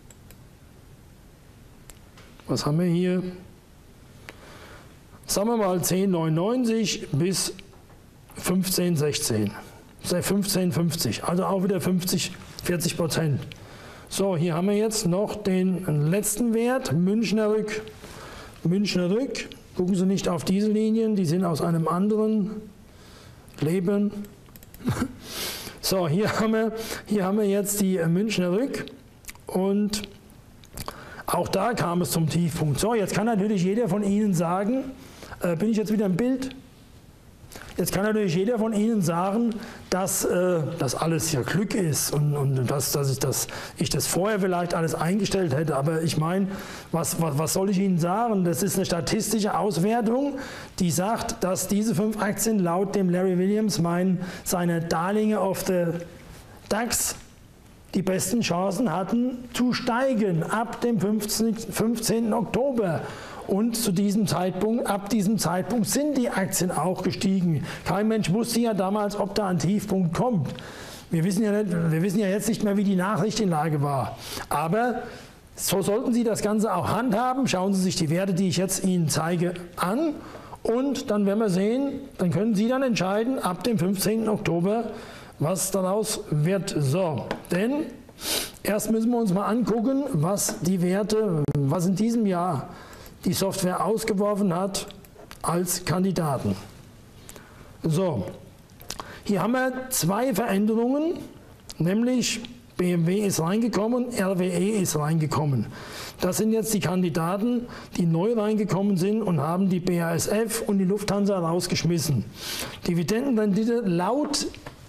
was haben wir hier, sagen wir mal 10,99 bis 15,16, 15,50, also auch wieder 40%. So, hier haben wir jetzt noch den letzten Wert, Münchner Rück. Münchner Rück, gucken Sie nicht auf diese Linien, die sind aus einem anderen Leben. So, hier haben wir jetzt die Münchner Rück und auch da kam es zum Tiefpunkt. So, jetzt kann natürlich jeder von Ihnen sagen, bin ich jetzt wieder im Bild? Jetzt kann natürlich jeder von Ihnen sagen, dass das alles ja Glück ist und dass ich das vorher vielleicht alles eingestellt hätte. Aber ich meine, was soll ich Ihnen sagen? Das ist eine statistische Auswertung, die sagt, dass diese 5 Aktien laut dem Larry Williams, seine Darlinge of the DAX, die besten Chancen hatten zu steigen ab dem 15. Oktober. Und zu diesem Zeitpunkt, ab diesem Zeitpunkt sind die Aktien auch gestiegen. Kein Mensch wusste ja damals, ob da ein Tiefpunkt kommt. Wir wissen ja jetzt nicht mehr, wie die Nachrichtenlage war. Aber so sollten Sie das Ganze auch handhaben. Schauen Sie sich die Werte, die ich jetzt Ihnen zeige, an. Und dann werden wir sehen, dann können Sie dann entscheiden, ab dem 15. Oktober, was daraus wird. So, denn erst müssen wir uns mal angucken, was die Werte, was in diesem Jahr die Software ausgeworfen hat als Kandidaten. So, hier haben wir 2 Veränderungen, nämlich BMW ist reingekommen, RWE ist reingekommen. Das sind jetzt die Kandidaten, die neu reingekommen sind und haben die BASF und die Lufthansa rausgeschmissen. Dividendenrendite laut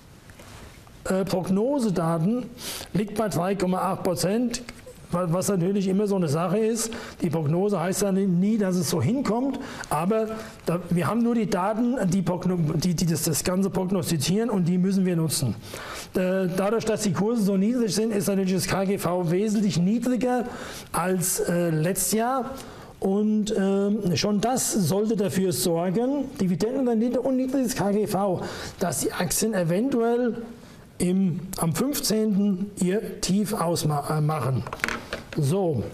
Prognosedaten liegt bei 3,8%. Was natürlich immer so eine Sache ist. Die Prognose heißt ja nie, dass es so hinkommt, aber wir haben nur die Daten, die das Ganze prognostizieren und die müssen wir nutzen. Dadurch, dass die Kurse so niedrig sind, ist natürlich das KGV wesentlich niedriger als letztes Jahr. Und schon das sollte dafür sorgen, Dividendenrendite und niedriges KGV, dass die Aktien eventuell am 15. ihr Tief ausmachen. So.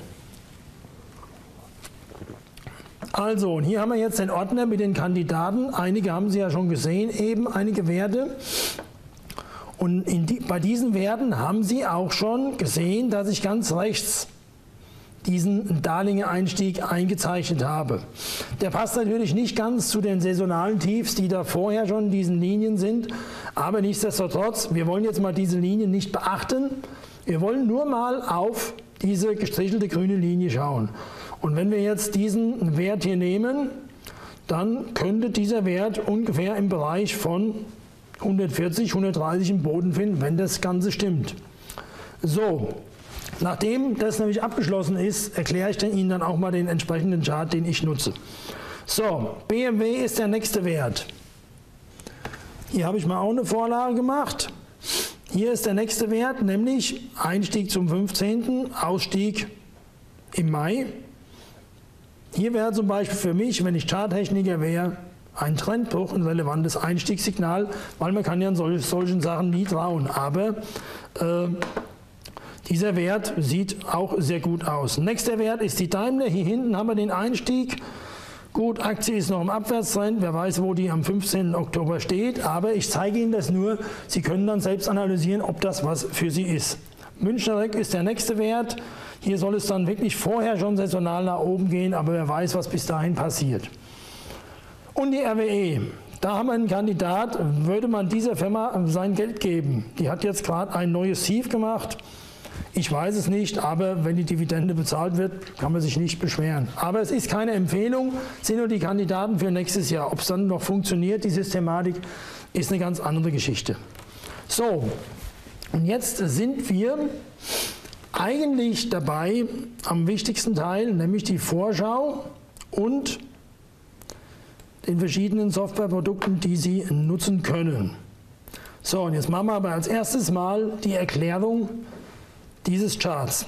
Also, und hier haben wir jetzt den Ordner mit den Kandidaten. Einige haben Sie ja schon gesehen, eben einige Werte. Und bei diesen Werten haben Sie auch schon gesehen, dass ich ganz rechts diesen Darling-Einstieg eingezeichnet habe. Der passt natürlich nicht ganz zu den saisonalen Tiefs, die da vorher schon in diesen Linien sind, aber nichtsdestotrotz, wir wollen jetzt mal diese Linien nicht beachten, wir wollen nur mal auf diese gestrichelte grüne Linie schauen. Und wenn wir jetzt diesen Wert hier nehmen, dann könnte dieser Wert ungefähr im Bereich von 140, 130 im Boden finden, wenn das Ganze stimmt. So. Nachdem das nämlich abgeschlossen ist, erkläre ich Ihnen dann auch mal den entsprechenden Chart, den ich nutze. So, BMW ist der nächste Wert. Hier habe ich mal auch eine Vorlage gemacht. Hier ist der nächste Wert, nämlich Einstieg zum 15., Ausstieg im Mai. Hier wäre zum Beispiel für mich, wenn ich Charttechniker wäre, ein Trendbruch ein relevantes Einstiegssignal, weil man kann ja an solchen Sachen nie trauen. Aber dieser Wert sieht auch sehr gut aus. Nächster Wert ist die Daimler. Hier hinten haben wir den Einstieg. Gut, Aktie ist noch im Abwärtstrend. Wer weiß, wo die am 15. Oktober steht. Aber ich zeige Ihnen das nur. Sie können dann selbst analysieren, ob das was für Sie ist. Münchner Rück ist der nächste Wert. Hier soll es dann wirklich vorher schon saisonal nach oben gehen. Aber wer weiß, was bis dahin passiert. Und die RWE. Da haben wir einen Kandidat. Würde man dieser Firma sein Geld geben? Die hat jetzt gerade ein neues Tief gemacht. Ich weiß es nicht, aber wenn die Dividende bezahlt wird, kann man sich nicht beschweren. Aber es ist keine Empfehlung, sind nur die Kandidaten für nächstes Jahr. Ob es dann noch funktioniert, die Systematik, ist eine ganz andere Geschichte. So, und jetzt sind wir eigentlich dabei am wichtigsten Teil, nämlich die Vorschau und den verschiedenen Softwareprodukten, die Sie nutzen können. So, und jetzt machen wir aber als erstes mal die Erklärung dieses Charts.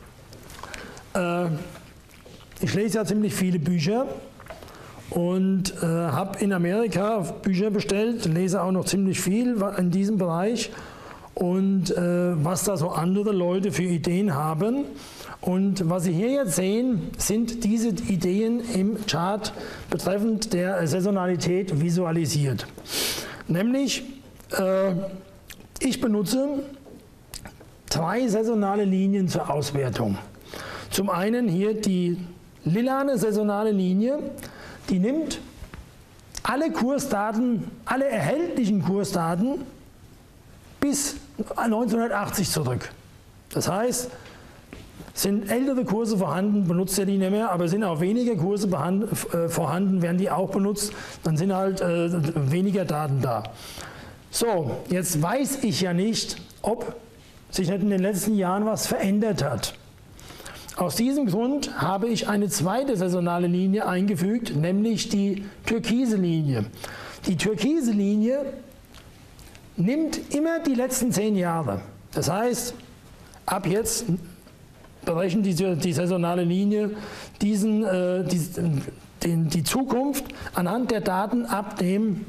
Ich lese ja ziemlich viele Bücher und habe in Amerika Bücher bestellt, lese auch noch ziemlich viel in diesem Bereich und was da so andere Leute für Ideen haben. Und was Sie hier jetzt sehen, sind diese Ideen im Chart betreffend der Saisonalität visualisiert. Nämlich, ich benutze 3 saisonale Linien zur Auswertung. Zum einen hier die lilane saisonale Linie, die nimmt alle Kursdaten, alle erhältlichen Kursdaten bis 1980 zurück. Das heißt, sind ältere Kurse vorhanden, benutzt er die nicht mehr, aber sind auch weniger Kurse vorhanden, werden die auch benutzt, dann sind halt weniger Daten da. So, jetzt weiß ich ja nicht, ob sich nicht in den letzten Jahren was verändert hat. Aus diesem Grund habe ich eine zweite saisonale Linie eingefügt, nämlich die türkise Linie. Die türkise Linie nimmt immer die letzten 10 Jahre. Das heißt, ab jetzt berechnet die saisonale Linie die Zukunft anhand der Daten ab dem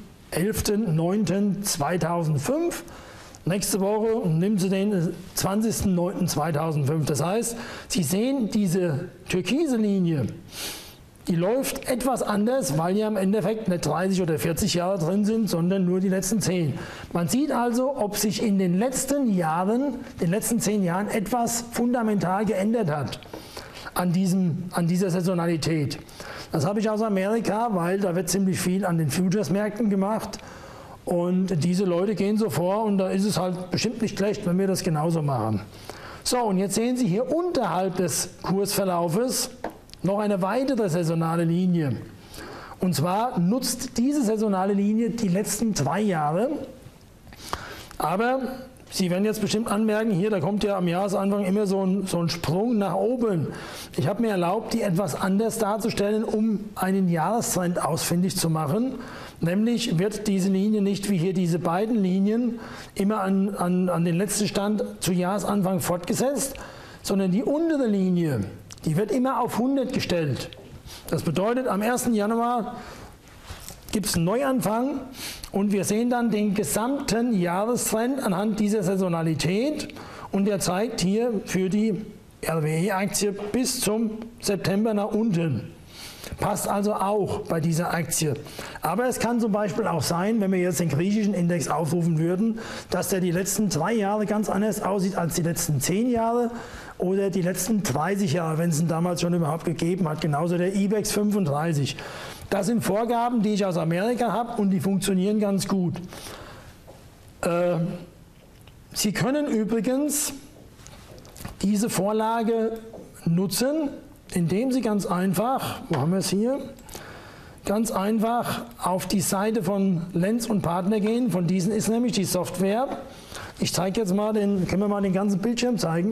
11.09.2005. Nächste Woche nimmt sie den 20.09.2005. Das heißt, Sie sehen diese türkise Linie, die läuft etwas anders, weil ja im Endeffekt nicht 30 oder 40 Jahre drin sind, sondern nur die letzten 10. Man sieht also, ob sich in den letzten Jahren, den letzten 10 Jahren etwas fundamental geändert hat an dieser Saisonalität. Das habe ich aus Amerika, weil da wird ziemlich viel an den Futures-Märkten gemacht. Und diese Leute gehen so vor und da ist es halt bestimmt nicht schlecht, wenn wir das genauso machen. So, und jetzt sehen Sie hier unterhalb des Kursverlaufes noch eine weitere saisonale Linie. Und zwar nutzt diese saisonale Linie die letzten 2 Jahre. Aber Sie werden jetzt bestimmt anmerken, hier, da kommt ja am Jahresanfang immer so ein Sprung nach oben. Ich habe mir erlaubt, die etwas anders darzustellen, um einen Jahrestrend ausfindig zu machen. Nämlich wird diese Linie nicht wie hier diese beiden Linien immer an den letzten Stand zu Jahresanfang fortgesetzt, sondern die untere Linie, die wird immer auf 100 gestellt. Das bedeutet, am 1. Januar gibt es einen Neuanfang und wir sehen dann den gesamten Jahrestrend anhand dieser Saisonalität und der zeigt hier für die RWE-Aktie bis zum September nach unten. Passt also auch bei dieser Aktie. Aber es kann zum Beispiel auch sein, wenn wir jetzt den griechischen Index aufrufen würden, dass der die letzten 3 Jahre ganz anders aussieht als die letzten 10 Jahre oder die letzten 30 Jahre, wenn es ihn damals schon überhaupt gegeben hat. Genauso der IBEX 35. Das sind Vorgaben, die ich aus Amerika habe und die funktionieren ganz gut. Sie können übrigens diese Vorlage nutzen, indem Sie ganz einfach, wo haben wir es hier, ganz einfach auf die Seite von Lenz und Partner gehen. Von diesen ist nämlich die Software. Ich zeige jetzt mal können wir mal den ganzen Bildschirm zeigen.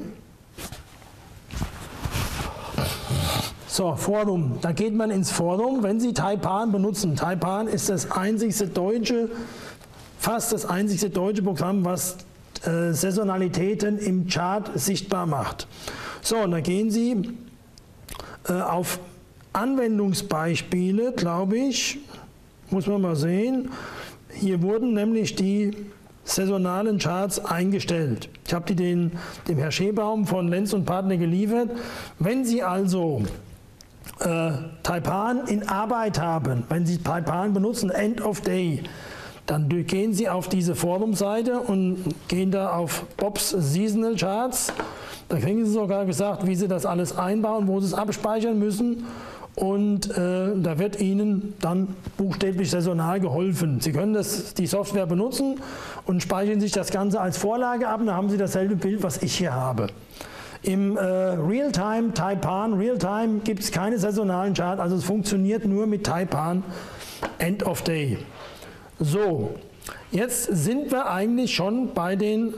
So, Forum. Da geht man ins Forum, wenn Sie Taipan benutzen. Taipan ist das einzigste deutsche, fast das einzigste deutsche Programm, was Saisonalitäten im Chart sichtbar macht. So, und da gehen Sie auf Anwendungsbeispiele, glaube ich, muss man mal sehen. Hier wurden nämlich die saisonalen Charts eingestellt. Ich habe die dem Herrn Schebaum von Lenz und Partner geliefert. Wenn Sie also Taipan in Arbeit haben, wenn Sie Taipan benutzen, End of Day, dann gehen Sie auf diese Forumseite und gehen da auf Bob's Seasonal Charts. Da kriegen Sie sogar gesagt, wie Sie das alles einbauen, wo Sie es abspeichern müssen. Und da wird Ihnen dann buchstäblich saisonal geholfen. Sie können die Software benutzen und speichern sich das Ganze als Vorlage ab. Und dann haben Sie dasselbe Bild, was ich hier habe. Im Realtime Taipan, Realtime gibt es keine saisonalen Charts, also es funktioniert nur mit Taipan End of Day. So, jetzt sind wir eigentlich schon bei den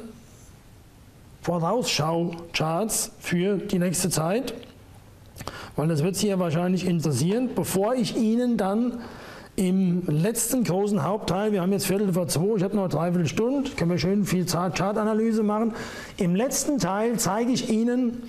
Vorausschau-Charts für die nächste Zeit, weil das wird Sie ja wahrscheinlich interessieren. Bevor ich Ihnen dann im letzten großen Hauptteil, wir haben jetzt 1:45, ich habe noch 3/4 Stunde, können wir schön viel Chartanalyse machen. Im letzten Teil zeige ich Ihnen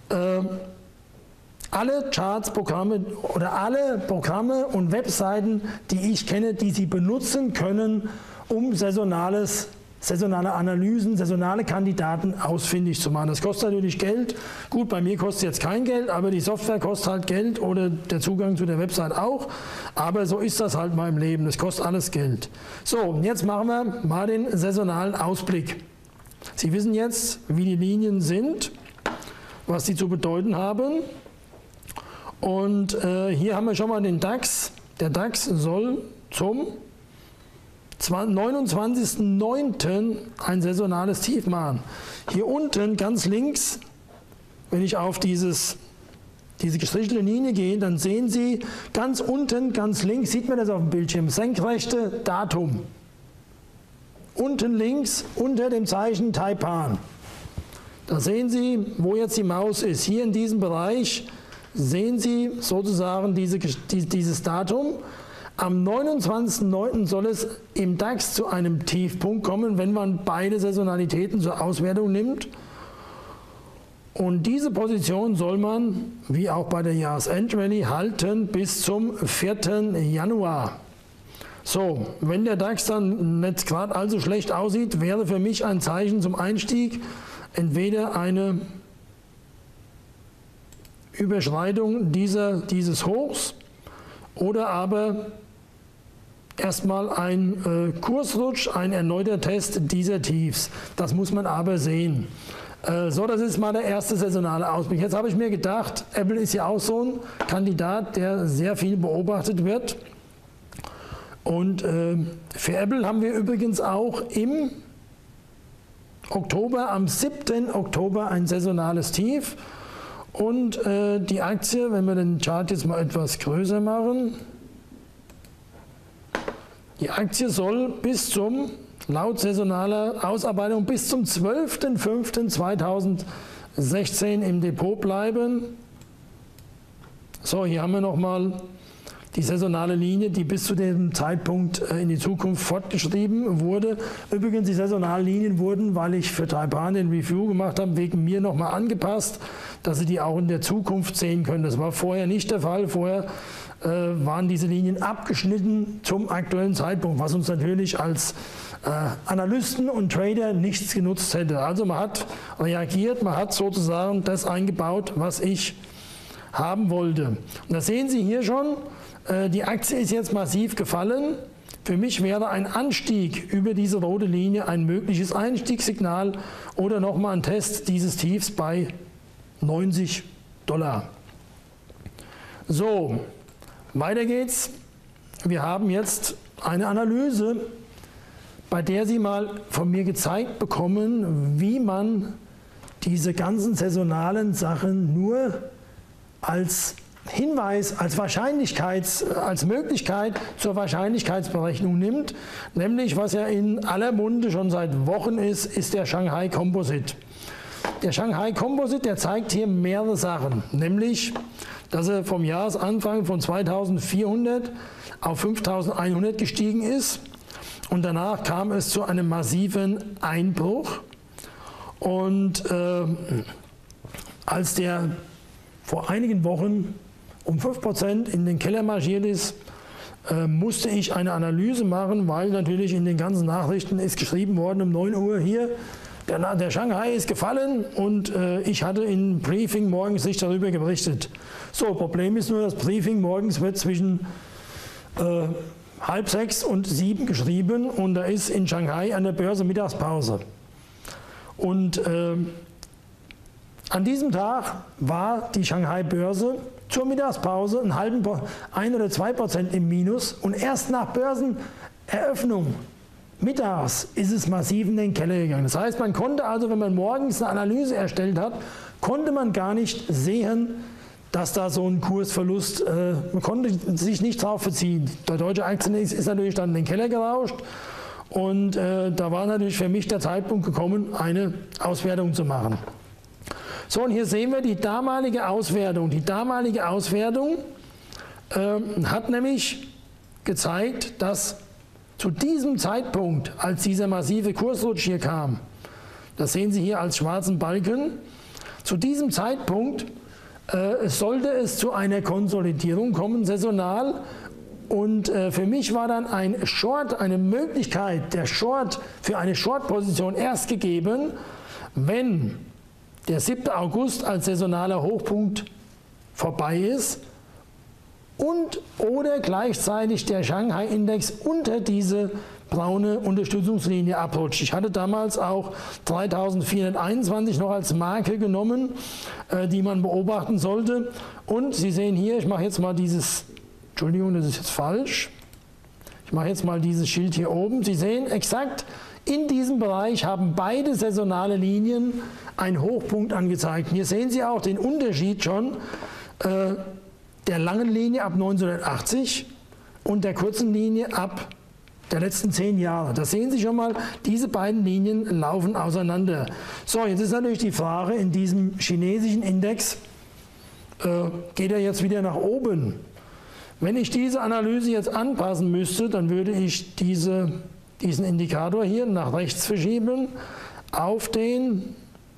alle Charts, Programme oder alle Programme und Webseiten, die ich kenne, die Sie benutzen können, um saisonale Analysen, saisonale Kandidaten ausfindig zu machen. Das kostet natürlich Geld. Gut, bei mir kostet es jetzt kein Geld, aber die Software kostet halt Geld oder der Zugang zu der Website auch. Aber so ist das halt mal im Leben. Das kostet alles Geld. So, und jetzt machen wir mal den saisonalen Ausblick. Sie wissen jetzt, wie die Linien sind, was sie zu bedeuten haben. Und hier haben wir schon mal den DAX. Der DAX soll zum 29.09. ein saisonales Tief machen. Hier unten ganz links, wenn ich auf diese gestrichelte Linie gehe, dann sehen Sie ganz unten, ganz links, sieht man das auf dem Bildschirm, senkrechte Datum. Unten links unter dem Zeichen Taipan. Da sehen Sie, wo jetzt die Maus ist. Hier in diesem Bereich sehen Sie sozusagen dieses Datum. Am 29.09. soll es im DAX zu einem Tiefpunkt kommen, wenn man beide Saisonalitäten zur Auswertung nimmt. Und diese Position soll man, wie auch bei der Jahresendrallye, halten bis zum 4. Januar. So, wenn der DAX dann nicht gerade allzu schlecht aussieht, wäre für mich ein Zeichen zum Einstieg entweder eine Überschreitung dieses Hochs oder aber erstmal ein Kursrutsch, ein erneuter Test dieser Tiefs. Das muss man aber sehen. So, das ist mal der erste saisonale Ausblick. Jetzt habe ich mir gedacht, Apple ist ja auch so ein Kandidat, der sehr viel beobachtet wird. Und für Apple haben wir übrigens auch im Oktober, am 7. Oktober ein saisonales Tief. Und die Aktie, wenn wir den Chart jetzt mal etwas größer machen, die Aktie soll laut saisonaler Ausarbeitung bis zum 12.05.2016 im Depot bleiben. So, hier haben wir nochmal die saisonale Linie, die bis zu dem Zeitpunkt in die Zukunft fortgeschrieben wurde. Übrigens, die saisonalen Linien wurden, weil ich für Taipan den Review gemacht habe, wegen mir nochmal angepasst, dass Sie die auch in der Zukunft sehen können. Das war vorher nicht der Fall. Vorher waren diese Linien abgeschnitten zum aktuellen Zeitpunkt, was uns natürlich als Analysten und Trader nichts genutzt hätte. Also man hat reagiert, man hat sozusagen das eingebaut, was ich haben wollte. Und das sehen Sie hier schon, die Aktie ist jetzt massiv gefallen. Für mich wäre ein Anstieg über diese rote Linie ein mögliches Einstiegssignal oder nochmal ein Test dieses Tiefs bei $90. So, weiter geht's. Wir haben jetzt eine Analyse, bei der Sie mal von mir gezeigt bekommen, wie man diese ganzen saisonalen Sachen nur als Hinweis, als Möglichkeit zur Wahrscheinlichkeitsberechnung nimmt. Nämlich, was ja in aller Munde schon seit Wochen ist der Shanghai Composite. Der Shanghai Composite, der zeigt hier mehrere Sachen, nämlich, dass er vom Jahresanfang von 2400 auf 5100 gestiegen ist und danach kam es zu einem massiven Einbruch. Und als der vor einigen Wochen um 5% in den Keller marschiert ist, musste ich eine Analyse machen, weil natürlich in den ganzen Nachrichten ist geschrieben worden um 9 Uhr hier, der Shanghai ist gefallen und ich hatte im Briefing morgens nicht darüber berichtet. So, Problem ist nur, das Briefing morgens wird zwischen 5:30 und 7 geschrieben und da ist in Shanghai an der Börse Mittagspause. Und an diesem Tag war die Shanghai-Börse zur Mittagspause 1 oder 2% im Minus und erst nach Börseneröffnung mittags ist es massiv in den Keller gegangen. Das heißt, man konnte also, wenn man morgens eine Analyse erstellt hat, konnte man gar nicht sehen, dass da so ein Kursverlust, man konnte sich nicht darauf verziehen. Der deutsche Aktienindex ist natürlich dann in den Keller gerauscht und da war natürlich für mich der Zeitpunkt gekommen, eine Auswertung zu machen. So, und hier sehen wir die damalige Auswertung. Die damalige Auswertung hat nämlich gezeigt, dass zu diesem Zeitpunkt, als dieser massive Kursrutsch hier kam, das sehen Sie hier als schwarzen Balken, zu diesem Zeitpunkt sollte es zu einer Konsolidierung kommen, saisonal. Und für mich war dann ein Short, eine Möglichkeit der Short für eine Short-Position erst gegeben, wenn der 7. August als saisonaler Hochpunkt vorbei ist und oder gleichzeitig der Shanghai-Index unter diese braune Unterstützungslinie abrutscht. Ich hatte damals auch 3421 noch als Marke genommen, die man beobachten sollte. Und Sie sehen hier, ich mache jetzt mal dieses, Entschuldigung, das ist jetzt falsch. Ich mache jetzt mal dieses Schild hier oben. Sie sehen exakt, in diesem Bereich haben beide saisonale Linien einen Hochpunkt angezeigt. Hier sehen Sie auch den Unterschied schon der langen Linie ab 1980 und der kurzen Linie ab der letzten 10 Jahre. Da sehen Sie schon mal, diese beiden Linien laufen auseinander. So, jetzt ist natürlich die Frage, in diesem chinesischen Index geht er jetzt wieder nach oben. Wenn ich diese Analyse jetzt anpassen müsste, dann würde ich diesen Indikator hier nach rechts verschieben auf den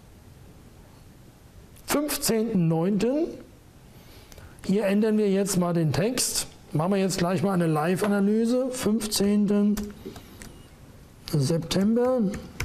15.09. Hier ändern wir jetzt mal den Text. Machen wir jetzt gleich mal eine Live-Analyse. 15. September.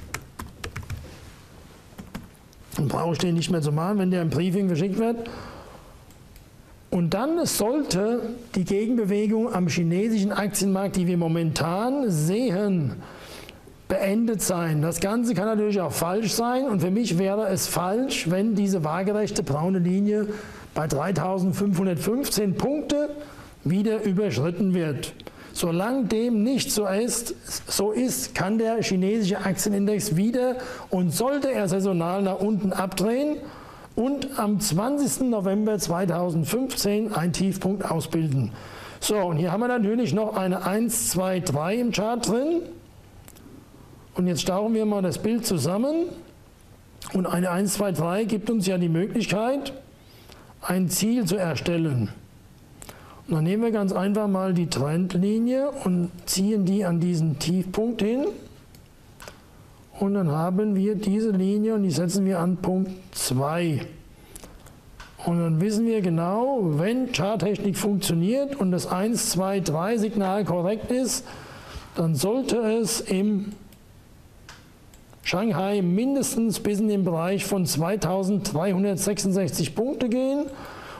Dann brauche ich den nicht mehr zu machen, wenn der im Briefing verschickt wird. Und dann sollte die Gegenbewegung am chinesischen Aktienmarkt, die wir momentan sehen, beendet sein. Das Ganze kann natürlich auch falsch sein und für mich wäre es falsch, wenn diese waagerechte braune Linie bei 3.515 Punkte wieder überschritten wird. Solange dem nicht so ist, kann der chinesische Aktienindex wieder und sollte er saisonal nach unten abdrehen und am 20. November 2015 einen Tiefpunkt ausbilden. So, und hier haben wir natürlich noch eine 1, 2, 3 im Chart drin. Und jetzt stauchen wir mal das Bild zusammen. Und eine 1, 2, 3 gibt uns ja die Möglichkeit, ein Ziel zu erstellen. Und dann nehmen wir ganz einfach mal die Trendlinie und ziehen die an diesen Tiefpunkt hin. Und dann haben wir diese Linie und die setzen wir an Punkt 2. Und dann wissen wir genau, wenn Charttechnik funktioniert und das 1, 2, 3 Signal korrekt ist, dann sollte es im Shanghai mindestens bis in den Bereich von 2366 Punkte gehen.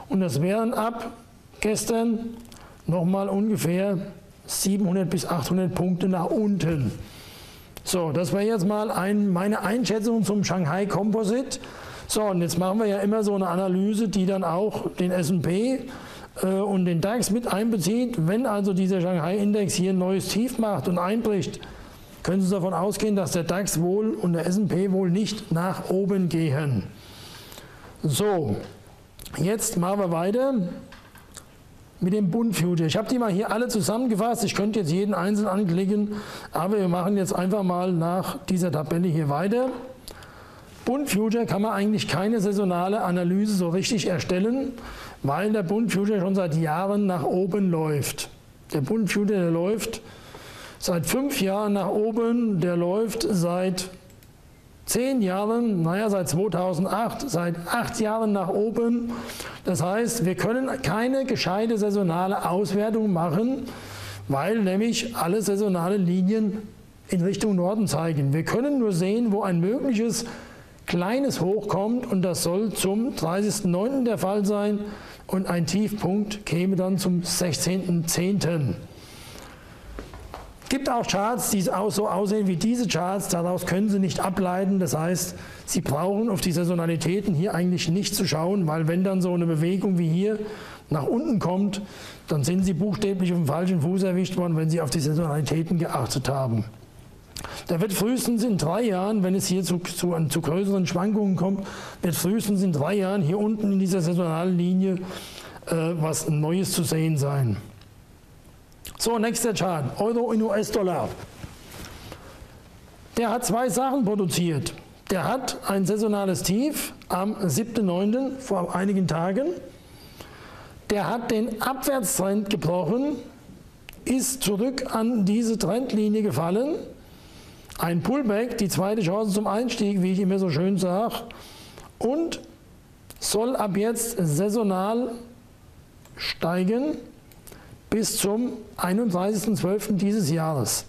Und das wären ab gestern nochmal ungefähr 700 bis 800 Punkte nach unten. So, das wäre jetzt mal meine Einschätzung zum Shanghai Composite. So, und jetzt machen wir ja immer so eine Analyse, die dann auch den S&P und den DAX mit einbezieht. Wenn also dieser Shanghai-Index hier ein neues Tief macht und einbricht, können Sie davon ausgehen, dass der DAX wohl und der S&P wohl nicht nach oben gehen. So, jetzt machen wir weiter mit dem Bund Future. Ich habe die mal hier alle zusammengefasst. Ich könnte jetzt jeden einzeln anklicken, aber wir machen jetzt einfach mal nach dieser Tabelle hier weiter. Bund Future kann man eigentlich keine saisonale Analyse so richtig erstellen, weil der Bund Future schon seit Jahren nach oben läuft. Der Bund Future, der läuft seit 5 Jahren nach oben, der läuft seit 10 Jahren, naja, seit 2008, seit 8 Jahren nach oben. Das heißt, wir können keine gescheite saisonale Auswertung machen, weil nämlich alle saisonale Linien in Richtung Norden zeigen. Wir können nur sehen, wo ein mögliches kleines Hoch kommt, und das soll zum 30.09. der Fall sein, und ein Tiefpunkt käme dann zum 16.10. Es gibt auch Charts, die auch so aussehen wie diese Charts, daraus können Sie nicht ableiten. Das heißt, Sie brauchen auf die Saisonalitäten hier eigentlich nicht zu schauen, weil wenn dann so eine Bewegung wie hier nach unten kommt, dann sind Sie buchstäblich auf dem falschen Fuß erwischt worden, wenn Sie auf die Saisonalitäten geachtet haben. Da wird frühestens in 3 Jahren, wenn es hier zu größeren Schwankungen kommt, wird frühestens in 3 Jahren hier unten in dieser saisonalen Linie was Neues zu sehen sein. So, nächster Chart, Euro in US-Dollar. Der hat 2 Sachen produziert. Der hat ein saisonales Tief am 7.9. vor einigen Tagen. Der hat den Abwärtstrend gebrochen, ist zurück an diese Trendlinie gefallen. Ein Pullback, die zweite Chance zum Einstieg, wie ich immer so schön sage, und soll ab jetzt saisonal steigen bis zum 31.12. dieses Jahres.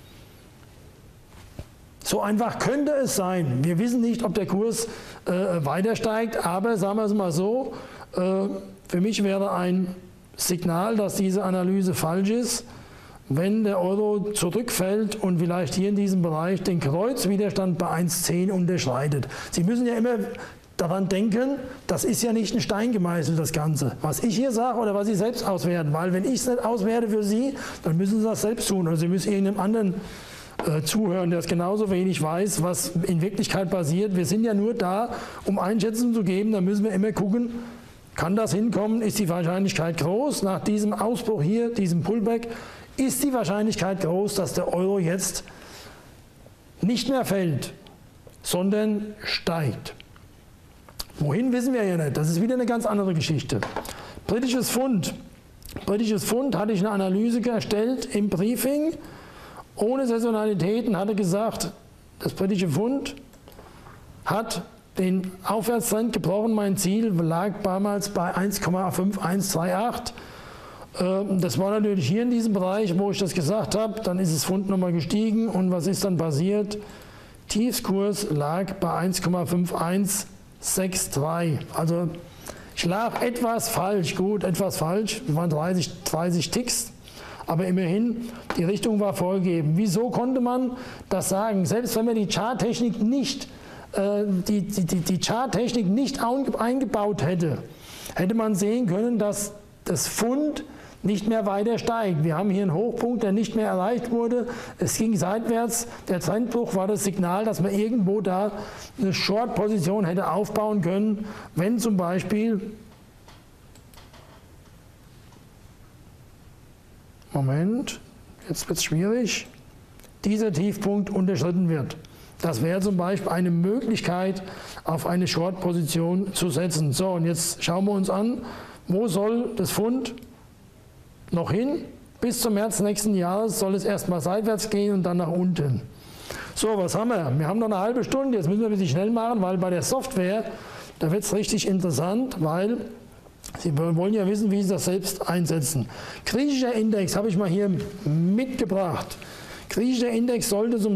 So einfach könnte es sein. Wir wissen nicht, ob der Kurs weiter steigt, aber sagen wir es mal so, für mich wäre ein Signal, dass diese Analyse falsch ist, wenn der Euro zurückfällt und vielleicht hier in diesem Bereich den Kreuzwiderstand bei 1,10 unterschreitet. Sie müssen ja immer daran denken, das ist ja nicht ein Stein gemeißelt, das Ganze. Was ich hier sage oder was Sie selbst auswerten, weil wenn ich es nicht auswerte für Sie, dann müssen Sie das selbst tun. Oder Sie müssen irgendeinem anderen zuhören, der es genauso wenig weiß, was in Wirklichkeit passiert. Wir sind ja nur da, um Einschätzungen zu geben, da müssen wir immer gucken, kann das hinkommen, ist die Wahrscheinlichkeit groß, nach diesem Ausbruch hier, diesem Pullback, ist die Wahrscheinlichkeit groß, dass der Euro jetzt nicht mehr fällt, sondern steigt. Wohin, wissen wir ja nicht. Das ist wieder eine ganz andere Geschichte. Britisches Pfund. Britisches Pfund hatte ich eine Analyse erstellt im Briefing. Ohne Saisonalitäten hatte gesagt, das britische Pfund hat den Aufwärtstrend gebrochen. Mein Ziel lag damals bei 1,5138. Das war natürlich hier in diesem Bereich, wo ich das gesagt habe. Dann ist das Pfund nochmal gestiegen. Und was ist dann passiert? Tiefskurs lag bei 1,5163. Also ich lag etwas falsch, gut, etwas falsch. Wir waren 30 Ticks. Aber immerhin, die Richtung war vorgegeben. Wieso konnte man das sagen? Selbst wenn man die Charttechnik nicht, Charttechnik nicht eingebaut hätte, hätte man sehen können, dass das Pfund nicht mehr weiter steigt. Wir haben hier einen Hochpunkt, der nicht mehr erreicht wurde. Es ging seitwärts. Der Trendbruch war das Signal, dass man irgendwo da eine Short-Position hätte aufbauen können, wenn zum Beispiel, Moment, jetzt wird es schwierig, dieser Tiefpunkt unterschritten wird. Das wäre zum Beispiel eine Möglichkeit, auf eine Short-Position zu setzen. So, und jetzt schauen wir uns an, wo soll das Pfund noch hin? Bis zum März nächsten Jahres soll es erstmal seitwärts gehen und dann nach unten. So, was haben wir? Wir haben noch eine halbe Stunde, jetzt müssen wir ein bisschen schnell machen, weil bei der Software, da wird es richtig interessant, weil Sie wollen ja wissen, wie Sie das selbst einsetzen. Griechischer Index habe ich mal hier mitgebracht. Griechischer Index sollte zum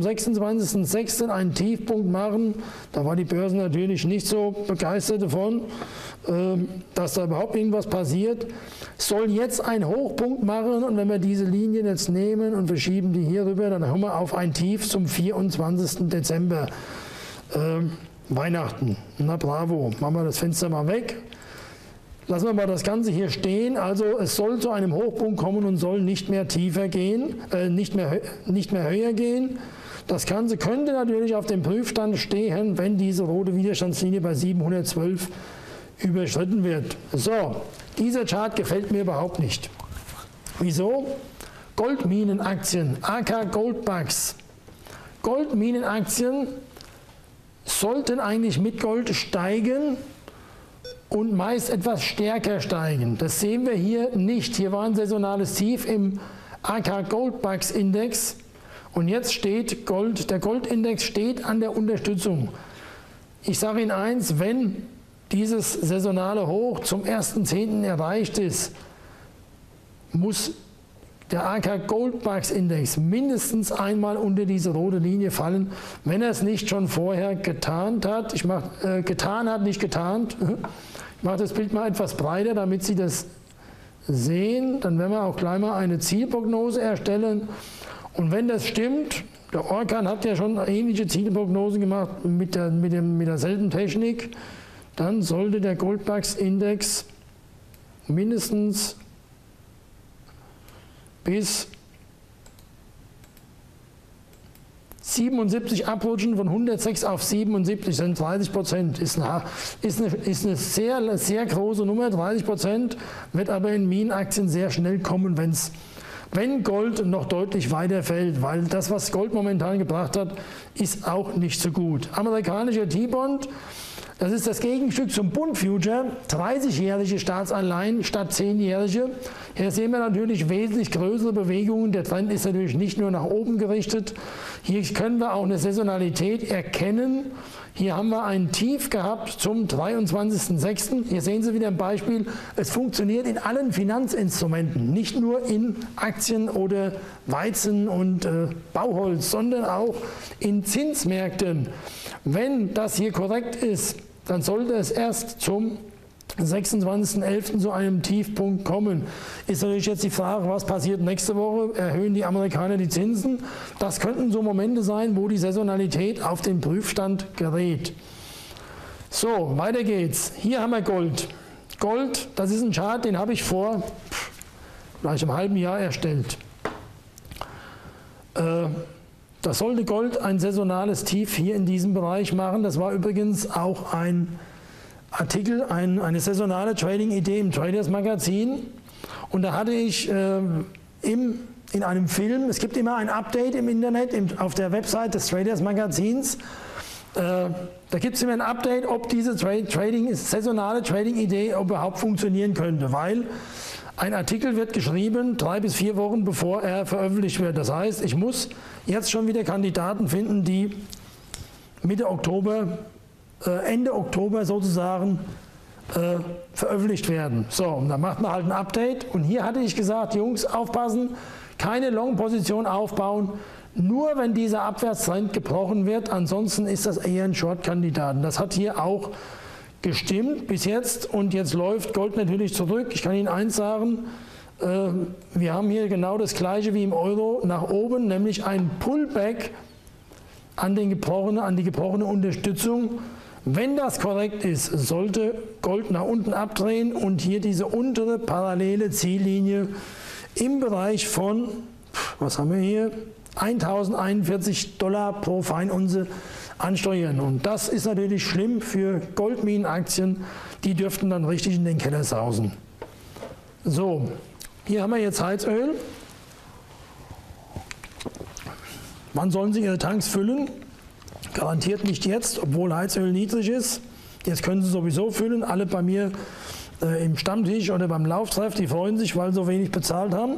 26.06. einen Tiefpunkt machen. Da war die Börse natürlich nicht so begeistert davon. dass da überhaupt irgendwas passiert, soll jetzt einen Hochpunkt machen und wenn wir diese Linien jetzt nehmen und verschieben die hier rüber, dann haben wir auf ein Tief zum 24. Dezember, Weihnachten. Na bravo, machen wir das Fenster mal weg. Lassen wir mal das Ganze hier stehen. Also es soll zu einem Hochpunkt kommen und soll nicht mehr tiefer gehen, nicht mehr höher gehen. Das Ganze könnte natürlich auf dem Prüfstand stehen, wenn diese rote Widerstandslinie bei 712 überschritten wird. So, dieser Chart gefällt mir überhaupt nicht. Wieso? Goldminenaktien, aka Goldbugs. Goldminenaktien sollten eigentlich mit Gold steigen und meist etwas stärker steigen. Das sehen wir hier nicht. Hier war ein saisonales Tief im AK Goldbugs Index und jetzt steht der Goldindex steht an der Unterstützung. Ich sage Ihnen eins, wenn dieses saisonale Hoch zum 1.10. erreicht ist, muss der AK Goldbugs Index mindestens einmal unter diese rote Linie fallen, wenn er es nicht schon vorher getarnt hat. Ich mache das Bild mal etwas breiter, damit Sie das sehen. Dann werden wir auch gleich mal eine Zielprognose erstellen. Und wenn das stimmt, der Orkan hat ja schon ähnliche Zielprognosen gemacht mit derselben Technik, dann sollte der Goldbugs Index mindestens bis 77 abrutschen, von 106 auf 77, sind 30%. Ist eine sehr, sehr große Nummer, 30%, wird aber in Minenaktien sehr schnell kommen, wenn Gold noch deutlich weiter fällt, weil das, was Gold momentan gebracht hat, ist auch nicht so gut. Amerikanischer T-Bond, das ist das Gegenstück zum Bund Future, 30-jährige Staatsanleihen statt 10-jährige. Hier sehen wir natürlich wesentlich größere Bewegungen. Der Trend ist natürlich nicht nur nach oben gerichtet. Hier können wir auch eine Saisonalität erkennen. Hier haben wir ein Tief gehabt zum 23.06. Hier sehen Sie wieder ein Beispiel. Es funktioniert in allen Finanzinstrumenten, nicht nur in Aktien oder Weizen und Bauholz, sondern auch in Zinsmärkten. Wenn das hier korrekt ist, dann sollte es erst zum 26.11. zu einem Tiefpunkt kommen. Ist natürlich jetzt die Frage, was passiert nächste Woche? Erhöhen die Amerikaner die Zinsen? Das könnten so Momente sein, wo die Saisonalität auf den Prüfstand gerät. So, weiter geht's. Hier haben wir Gold. Gold, das ist ein Chart, den habe ich vor vielleicht einem halben Jahr erstellt. Da sollte Gold ein saisonales Tief hier in diesem Bereich machen. Das war übrigens auch ein Artikel, eine saisonale Trading-Idee im Traders Magazin. Und da hatte ich in einem Film, es gibt immer ein Update im Internet, auf der Website des Traders Magazins, da gibt es immer ein Update, ob diese saisonale Trading-Idee überhaupt funktionieren könnte, weil ein Artikel wird geschrieben 3 bis 4 Wochen bevor er veröffentlicht wird. Das heißt, ich muss jetzt schon wieder Kandidaten finden, die Ende Oktober sozusagen veröffentlicht werden. So, und dann macht man halt ein Update. Und hier hatte ich gesagt, Jungs, aufpassen, keine Long-Position aufbauen, nur wenn dieser Abwärtstrend gebrochen wird. Ansonsten ist das eher ein Short-Kandidaten. Das hat hier auch gestimmt bis jetzt und jetzt läuft Gold natürlich zurück. Ich kann Ihnen eins sagen, wir haben hier genau das gleiche wie im Euro nach oben, nämlich ein Pullback an die gebrochene Unterstützung. Wenn das korrekt ist, sollte Gold nach unten abdrehen und hier diese untere parallele Ziellinie im Bereich von, was haben wir hier, $1.041 pro Feinunze ansteuern. Und das ist natürlich schlimm für Goldminenaktien, die dürften dann richtig in den Keller sausen. So, hier haben wir jetzt Heizöl. Wann sollen Sie Ihre Tanks füllen? Garantiert nicht jetzt, obwohl Heizöl niedrig ist. Jetzt können Sie sowieso füllen. Alle bei mir im Stammtisch oder beim Lauftreff, die freuen sich, weil sie so wenig bezahlt haben.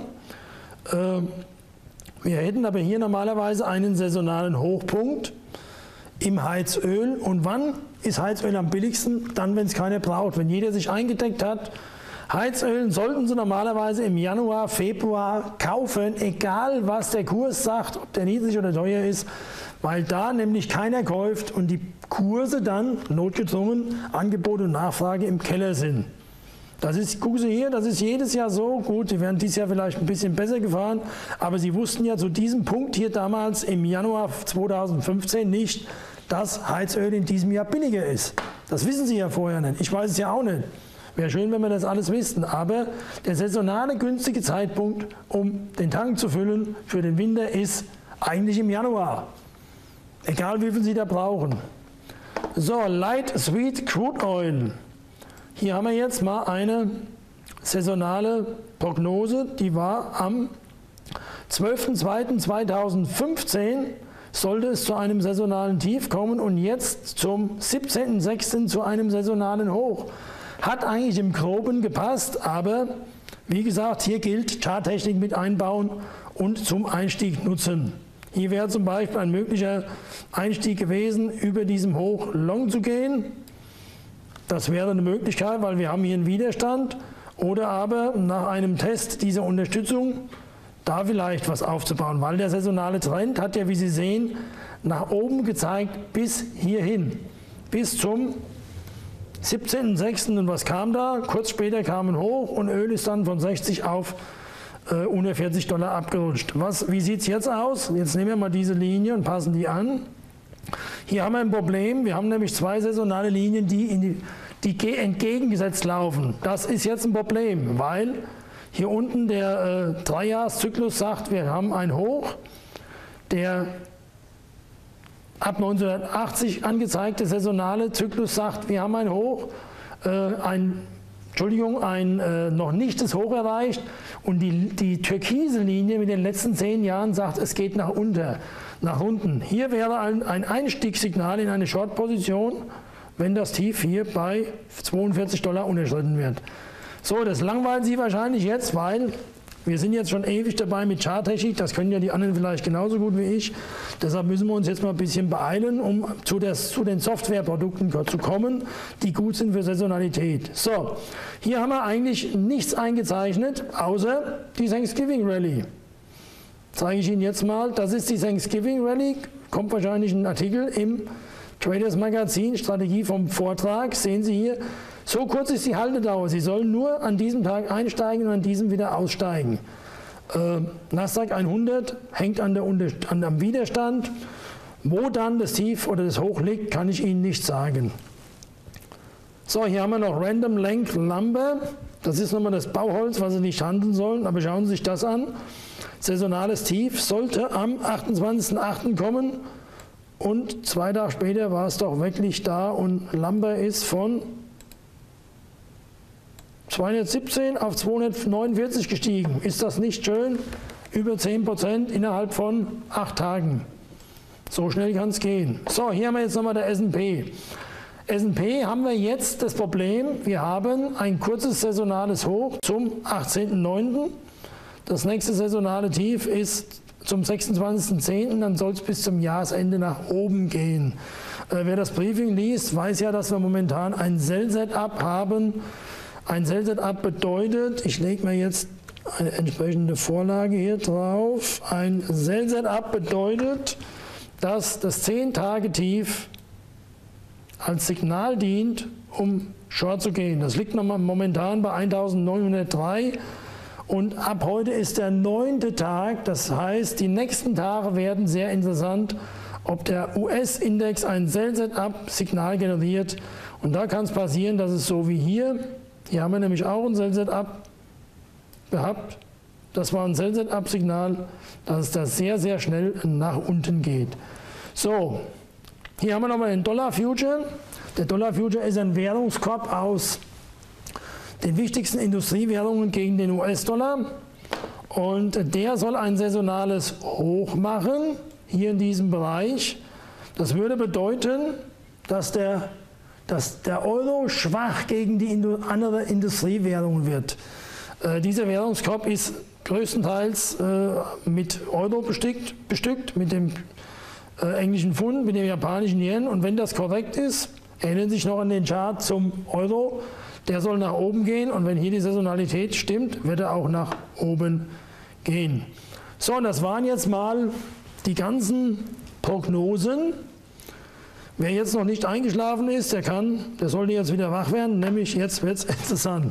Wir hätten aber hier normalerweise einen saisonalen Hochpunkt im Heizöl. Und wann ist Heizöl am billigsten? Dann, wenn es keiner braucht. Wenn jeder sich eingedeckt hat, Heizöl sollten Sie normalerweise im Januar, Februar kaufen, egal was der Kurs sagt, ob der niedrig oder teuer ist, weil da nämlich keiner kauft und die Kurse dann notgedrungen Angebot und Nachfrage im Keller sind. Das ist, gucken Sie hier, das ist jedes Jahr so. Gut, die werden dieses Jahr vielleicht ein bisschen besser gefahren, aber Sie wussten ja zu diesem Punkt hier damals im Januar 2015 nicht, dass Heizöl in diesem Jahr billiger ist. Das wissen Sie ja vorher nicht. Ich weiß es ja auch nicht. Wäre schön, wenn wir das alles wüssten. Aber der saisonale günstige Zeitpunkt, um den Tank zu füllen für den Winter, ist eigentlich im Januar. Egal wie viel Sie da brauchen. So, Light Sweet Crude Oil. Hier haben wir jetzt mal eine saisonale Prognose, die war am 12.02.2015, sollte es zu einem saisonalen Tief kommen und jetzt zum 17.06. zu einem saisonalen Hoch. Hat eigentlich im Groben gepasst, aber wie gesagt, hier gilt Charttechnik mit einbauen und zum Einstieg nutzen. Hier wäre zum Beispiel ein möglicher Einstieg gewesen, über diesem Hoch long zu gehen. Das wäre eine Möglichkeit, weil wir haben hier einen Widerstand, oder aber nach einem Test dieser Unterstützung da vielleicht was aufzubauen, weil der saisonale Trend hat ja, wie Sie sehen, nach oben gezeigt bis hierhin, bis zum 17.06. Und was kam da? Kurz später kam ein Hoch und Öl ist dann von 60 auf unter $40 abgerutscht. Wie sieht es jetzt aus? Jetzt nehmen wir mal diese Linie und passen die an. Hier haben wir ein Problem, wir haben nämlich zwei saisonale Linien, die entgegengesetzt laufen. Das ist jetzt ein Problem, weil hier unten der Dreijahreszyklus sagt, wir haben ein Hoch, der ab 1980 angezeigte saisonale Zyklus sagt, wir haben ein Hoch, noch nicht das Hoch erreicht, und die türkise Linie mit den letzten 10 Jahren sagt, es geht nach unten. Hier wäre ein Einstiegssignal in eine Short-Position, wenn das Tief hier bei $42 unterschritten wird. So, das langweilt Sie wahrscheinlich jetzt, weil wir sind jetzt schon ewig dabei mit Charttechnik, das können ja die anderen vielleicht genauso gut wie ich. Deshalb müssen wir uns jetzt mal ein bisschen beeilen, um zu den Softwareprodukten zu kommen, die gut sind für Saisonalität. So, hier haben wir eigentlich nichts eingezeichnet, außer die Thanksgiving Rally. Zeige ich Ihnen jetzt mal, das ist die Thanksgiving Rally, kommt wahrscheinlich ein Artikel im Traders Magazin, Strategie vom Vortrag, sehen Sie hier. So kurz ist die Haltedauer. Sie sollen nur an diesem Tag einsteigen und an diesem wieder aussteigen. Nasdaq 100 hängt am Widerstand. Wo dann das Tief oder das Hoch liegt, kann ich Ihnen nicht sagen. So, hier haben wir noch Random Length Lumber. Das ist nochmal das Bauholz, was Sie nicht handeln sollen. Aber schauen Sie sich das an. Saisonales Tief sollte am 28.08. kommen. Und 2 Tage später war es doch wirklich da und Lumber ist von 217 auf 249 gestiegen. Ist das nicht schön? Über 10% innerhalb von 8 Tagen. So schnell kann es gehen. So, hier haben wir jetzt nochmal der S&P. S&P haben wir jetzt das Problem, wir haben ein kurzes saisonales Hoch zum 18.09. Das nächste saisonale Tief ist zum 26.10., dann soll es bis zum Jahresende nach oben gehen. Wer das Briefing liest, weiß ja, dass wir momentan ein Sell-Setup haben. Ein Sell-Setup bedeutet, ich lege mir jetzt eine entsprechende Vorlage hier drauf, ein Sell-Setup bedeutet, dass das 10-Tage-Tief als Signal dient, um Short zu gehen. Das liegt momentan bei 1903. Und ab heute ist der 9. Tag, das heißt, die nächsten Tage werden sehr interessant, ob der US-Index ein Sell-Setup-Signal generiert. Und da kann es passieren, dass es so wie hier haben wir nämlich auch ein Sell-Setup gehabt, das war ein Sell-Setup-Signal, dass es da sehr, sehr schnell nach unten geht. So, hier haben wir nochmal den Dollar-Future. Der Dollar-Future ist ein Währungskorb aus den wichtigsten Industriewährungen gegen den US-Dollar, und der soll ein saisonales Hoch machen, hier in diesem Bereich. Das würde bedeuten, dass der Euro schwach gegen die andere Industriewährungen wird. Dieser Währungskorb ist größtenteils mit Euro bestückt, mit dem englischen Pfund, mit dem japanischen Yen, und wenn das korrekt ist, erinnern Sie sich noch an den Chart zum Euro, der soll nach oben gehen und wenn hier die Saisonalität stimmt, wird er auch nach oben gehen. So, und das waren jetzt mal die ganzen Prognosen. Wer jetzt noch nicht eingeschlafen ist, der sollte jetzt wieder wach werden, nämlich jetzt wird es interessant.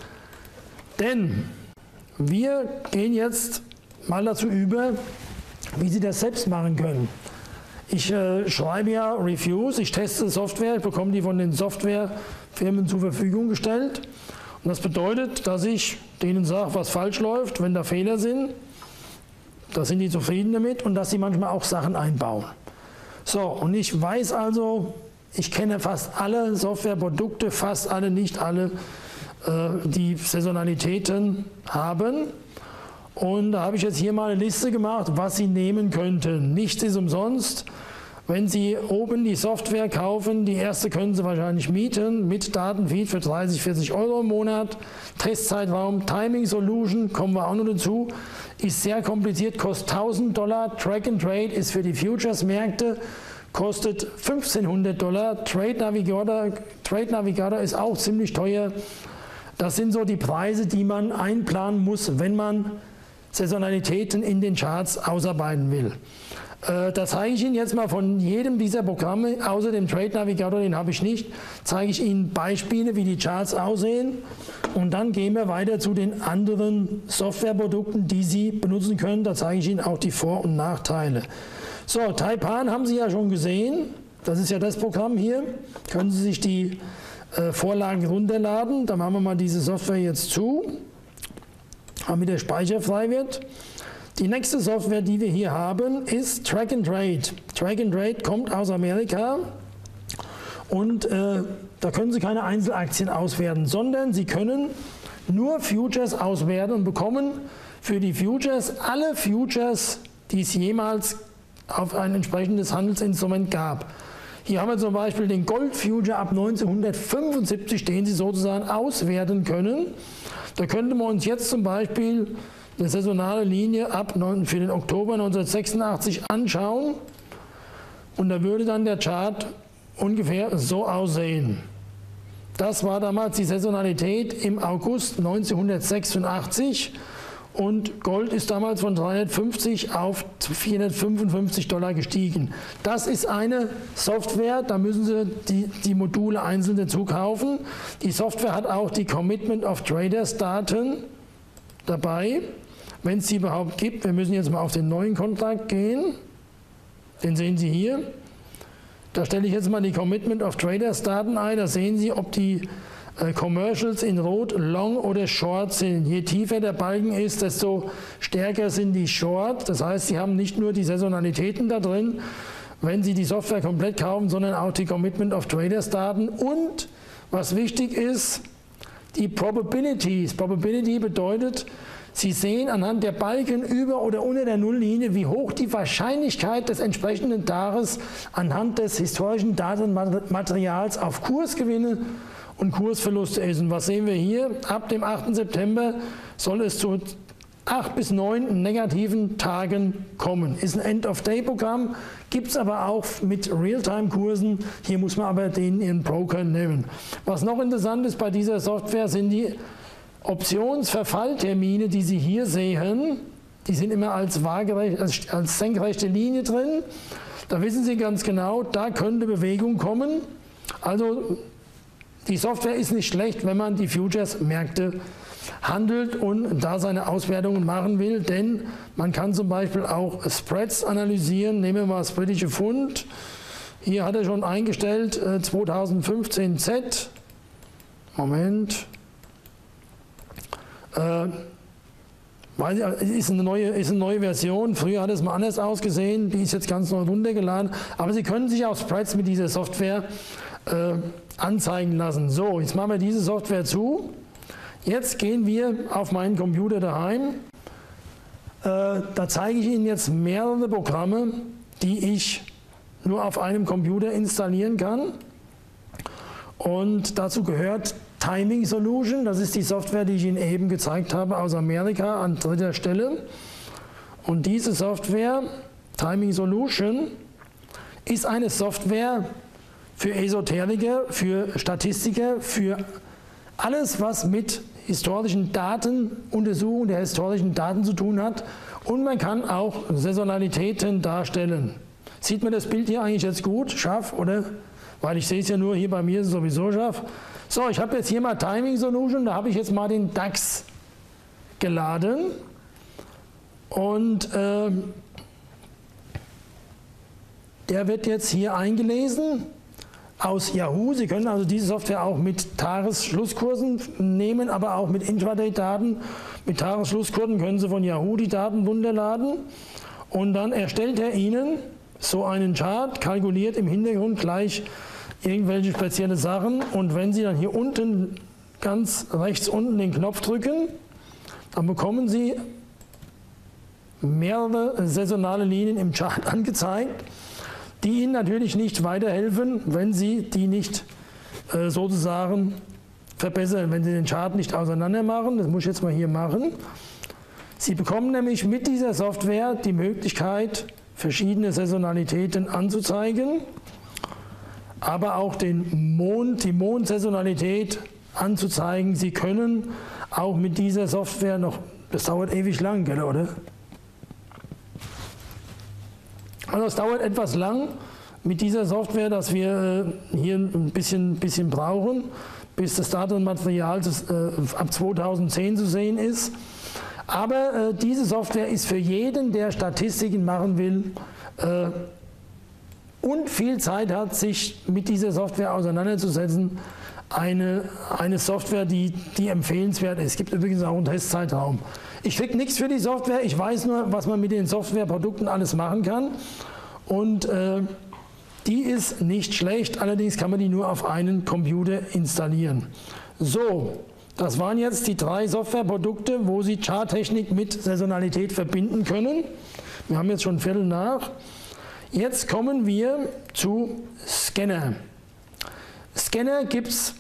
Denn wir gehen jetzt mal dazu über, wie Sie das selbst machen können. Ich schreibe ja Reviews, ich teste Software, ich bekomme die von den Softwarefirmen zur Verfügung gestellt. Und das bedeutet, dass ich denen sage, was falsch läuft, wenn da Fehler sind. Da sind die zufrieden damit und dass sie manchmal auch Sachen einbauen. So, und ich weiß also, ich kenne fast alle Softwareprodukte, fast alle, nicht alle, die Saisonalitäten haben. Und da habe ich jetzt hier mal eine Liste gemacht, was Sie nehmen könnten. Nichts ist umsonst. Wenn Sie oben die Software kaufen, die erste können Sie wahrscheinlich mieten, mit Datenfeed für 30, 40 Euro im Monat. Testzeitraum, Timing Solution, kommen wir auch noch dazu, ist sehr kompliziert, kostet $1000. Track and Trade ist für die Futures-Märkte, kostet $1500. Trade Navigator ist auch ziemlich teuer. Das sind so die Preise, die man einplanen muss, wenn man Saisonalitäten in den Charts ausarbeiten will. Da zeige ich Ihnen jetzt mal von jedem dieser Programme, außer dem Trade Navigator, den habe ich nicht, zeige ich Ihnen Beispiele, wie die Charts aussehen und dann gehen wir weiter zu den anderen Softwareprodukten, die Sie benutzen können. Da zeige ich Ihnen auch die Vor- und Nachteile. So, Taipan haben Sie ja schon gesehen, das ist ja das Programm hier, können Sie sich die Vorlagen runterladen. Da machen wir mal diese Software jetzt zu, damit der Speicher frei wird. Die nächste Software, die wir hier haben, ist Track and Trade. Track and Trade kommt aus Amerika und da können Sie keine Einzelaktien auswerten, sondern Sie können nur Futures auswerten und bekommen für die Futures alle Futures, die es jemals auf ein entsprechendes Handelsinstrument gab. Hier haben wir zum Beispiel den Gold Future ab 1975, den Sie sozusagen auswerten können. Da könnte man uns jetzt zum Beispiel eine saisonale Linie für den Oktober 1986 anschauen und da würde dann der Chart ungefähr so aussehen. Das war damals die Saisonalität im August 1986 und Gold ist damals von 350 auf $455 gestiegen. Das ist eine Software, da müssen Sie die Module einzeln dazu kaufen. Die Software hat auch die Commitment of Traders Daten dabei, wenn es sie überhaupt gibt. Wir müssen jetzt mal auf den neuen Kontrakt gehen. Den sehen Sie hier. Da stelle ich jetzt mal die Commitment of Traders Daten ein. Da sehen Sie, ob die Commercials in Rot Long oder Short sind. Je tiefer der Balken ist, desto stärker sind die Short. Das heißt, Sie haben nicht nur die Saisonalitäten da drin, wenn Sie die Software komplett kaufen, sondern auch die Commitment of Traders Daten. Und was wichtig ist, die Probabilities. Probability bedeutet, Sie sehen anhand der Balken über oder unter der Nulllinie, wie hoch die Wahrscheinlichkeit des entsprechenden Tages anhand des historischen Datenmaterials auf Kursgewinne und Kursverluste ist. Und was sehen wir hier? Ab dem 8. September soll es zu 8 bis 9 negativen Tagen kommen. Ist ein End-of-Day-Programm, gibt es aber auch mit Realtime-Kursen. Hier muss man aber den Ihren Broker nehmen. Was noch interessant ist bei dieser Software, sind die Optionsverfalltermine, die Sie hier sehen. Die sind immer als senkrechte Linie drin. Da wissen Sie ganz genau, da könnte Bewegung kommen. Also die Software ist nicht schlecht, wenn man die Futures-Märkte handelt und da seine Auswertungen machen will, denn man kann zum Beispiel auch Spreads analysieren. Nehmen wir mal das britische Pfund. Hier hat er schon eingestellt 2015 Z. Moment. Ist eine neue Version. Früher hat es mal anders ausgesehen. Die ist jetzt ganz neu runtergeladen. Aber Sie können sich auch Spreads mit dieser Software anzeigen lassen. So, jetzt machen wir diese Software zu. Jetzt gehen wir auf meinen Computer daheim. Da zeige ich Ihnen jetzt mehrere Programme, die ich nur auf einem Computer installieren kann. Und dazu gehört Timing Solution. Das ist die Software, die ich Ihnen eben gezeigt habe aus Amerika an dritter Stelle. Und diese Software, Timing Solution, ist eine Software für Esoteriker, für Statistiker, für Alles, was mit historischen Daten, Untersuchung der historischen Daten zu tun hat. Und man kann auch Saisonalitäten darstellen. Sieht man das Bild hier eigentlich jetzt gut, scharf, oder? Weil ich sehe es ja nur, hier bei mir ist es sowieso scharf. So, ich habe jetzt hier mal Timing Solution, da habe ich jetzt mal den DAX geladen. Und der wird jetzt hier eingelesen aus Yahoo. Sie können also diese Software auch mit Tagesschlusskursen nehmen, aber auch mit Intraday-Daten. Mit Tagesschlusskursen können Sie von Yahoo die Daten runterladen und dann erstellt er Ihnen so einen Chart, kalkuliert im Hintergrund gleich irgendwelche spezielle Sachen und wenn Sie dann hier unten, ganz rechts unten den Knopf drücken, dann bekommen Sie mehrere saisonale Linien im Chart angezeigt, die Ihnen natürlich nicht weiterhelfen, wenn Sie die nicht sozusagen verbessern, wenn Sie den Chart nicht auseinander machen. Das muss ich jetzt mal hier machen. Sie bekommen nämlich mit dieser Software die Möglichkeit, verschiedene Saisonalitäten anzuzeigen, aber auch die Mondsaisonalität anzuzeigen. Sie können auch mit dieser Software noch, das dauert ewig lang, gell, oder? Also es dauert etwas lang mit dieser Software, dass wir hier ein bisschen brauchen, bis das Datenmaterial ab 2010 zu sehen ist. Aber diese Software ist für jeden, der Statistiken machen will und viel Zeit hat, sich mit dieser Software auseinanderzusetzen, eine Software, die empfehlenswert ist. Es gibt übrigens auch einen Testzeitraum. Ich kriege nichts für die Software, ich weiß nur, was man mit den Softwareprodukten alles machen kann. Und die ist nicht schlecht, allerdings kann man die nur auf einen Computer installieren. So, das waren jetzt die 3 Softwareprodukte, wo Sie Charttechnik mit Saisonalität verbinden können. Wir haben jetzt schon 15:15. Jetzt kommen wir zu Scanner. Scanner gibt es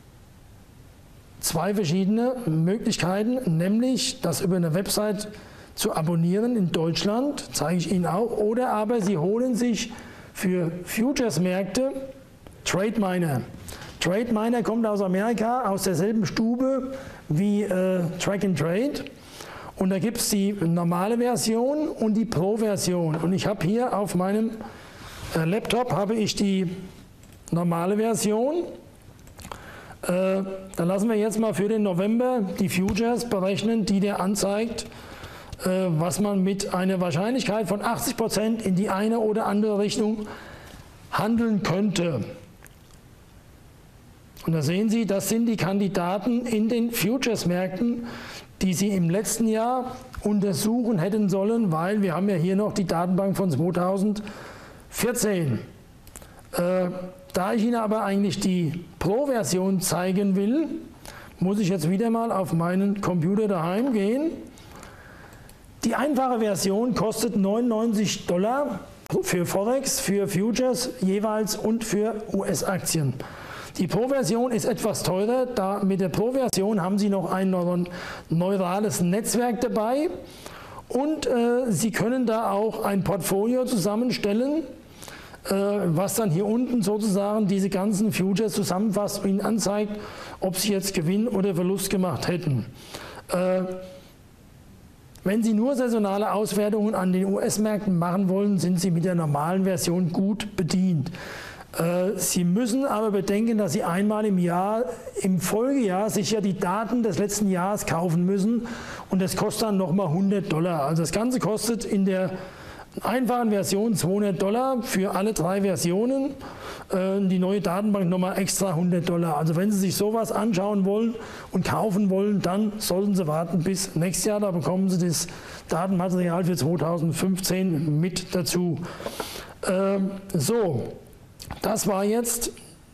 2 verschiedene Möglichkeiten, nämlich das über eine Website zu abonnieren in Deutschland, zeige ich Ihnen auch, oder aber Sie holen sich für Futures-Märkte TradeMiner. TradeMiner kommt aus Amerika, aus derselben Stube wie Track and Trade. Und da gibt es die normale Version und die Pro-Version. Und ich habe hier auf meinem Laptop habe ich die normale Version. Dann lassen wir jetzt mal für den November die Futures berechnen, die der anzeigt, was man mit einer Wahrscheinlichkeit von 80% in die eine oder andere Richtung handeln könnte. Und da sehen Sie, das sind die Kandidaten in den Futures-Märkten, die Sie im letzten Jahr untersuchen hätten sollen, weil wir haben ja hier noch die Datenbank von 2014. Da ich Ihnen aber eigentlich die Pro-Version zeigen will, muss ich jetzt wieder mal auf meinen Computer daheim gehen. Die einfache Version kostet $99 für Forex, für Futures jeweils und für US-Aktien. Die Pro-Version ist etwas teurer, da mit der Pro-Version haben Sie noch ein neurales Netzwerk dabei und Sie können da auch ein Portfolio zusammenstellen, was dann hier unten sozusagen diese ganzen Futures zusammenfasst und Ihnen anzeigt, ob Sie jetzt Gewinn oder Verlust gemacht hätten. Wenn Sie nur saisonale Auswertungen an den US-Märkten machen wollen, sind Sie mit der normalen Version gut bedient. Sie müssen aber bedenken, dass Sie einmal im Jahr, im Folgejahr, sich ja die Daten des letzten Jahres kaufen müssen und das kostet dann nochmal $100. Also das Ganze kostet in der einfachen Version $200 für alle 3 Versionen, die neue Datenbank nochmal extra $100. Also wenn Sie sich sowas anschauen wollen und kaufen wollen, dann sollten Sie warten bis nächstes Jahr, da bekommen Sie das Datenmaterial für 2015 mit dazu. So, das war jetzt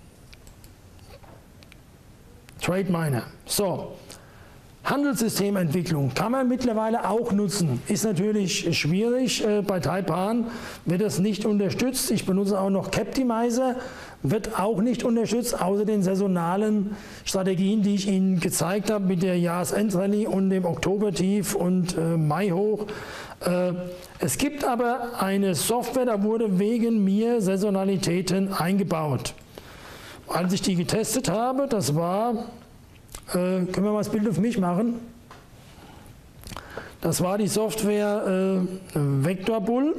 TradeMiner. So, Handelssystementwicklung kann man mittlerweile auch nutzen. Ist natürlich schwierig. Bei Taipan wird das nicht unterstützt. Ich benutze auch noch Captimizer, wird auch nicht unterstützt, außer den saisonalen Strategien, die ich Ihnen gezeigt habe mit der Jahresendrallye und dem Oktobertief und Mai hoch. Es gibt aber eine Software, da wurde wegen mir Saisonalitäten eingebaut. Als ich die getestet habe, das war Können wir mal das Bild auf mich machen? Das war die Software Vectorbull.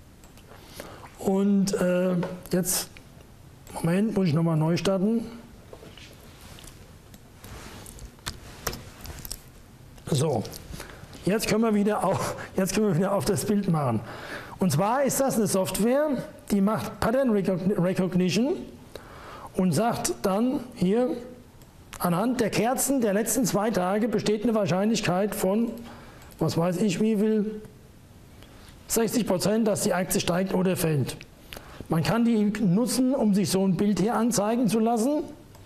Und jetzt, Moment, muss ich nochmal neu starten. So, jetzt können wir wieder auf das Bild machen. Und zwar ist das eine Software, die macht Pattern Recognition und sagt dann hier, anhand der Kerzen der letzten 2 Tage besteht eine Wahrscheinlichkeit von, was weiß ich wie viel, 60%, dass die Aktie steigt oder fällt. Man kann die nutzen, um sich so ein Bild hier anzeigen zu lassen.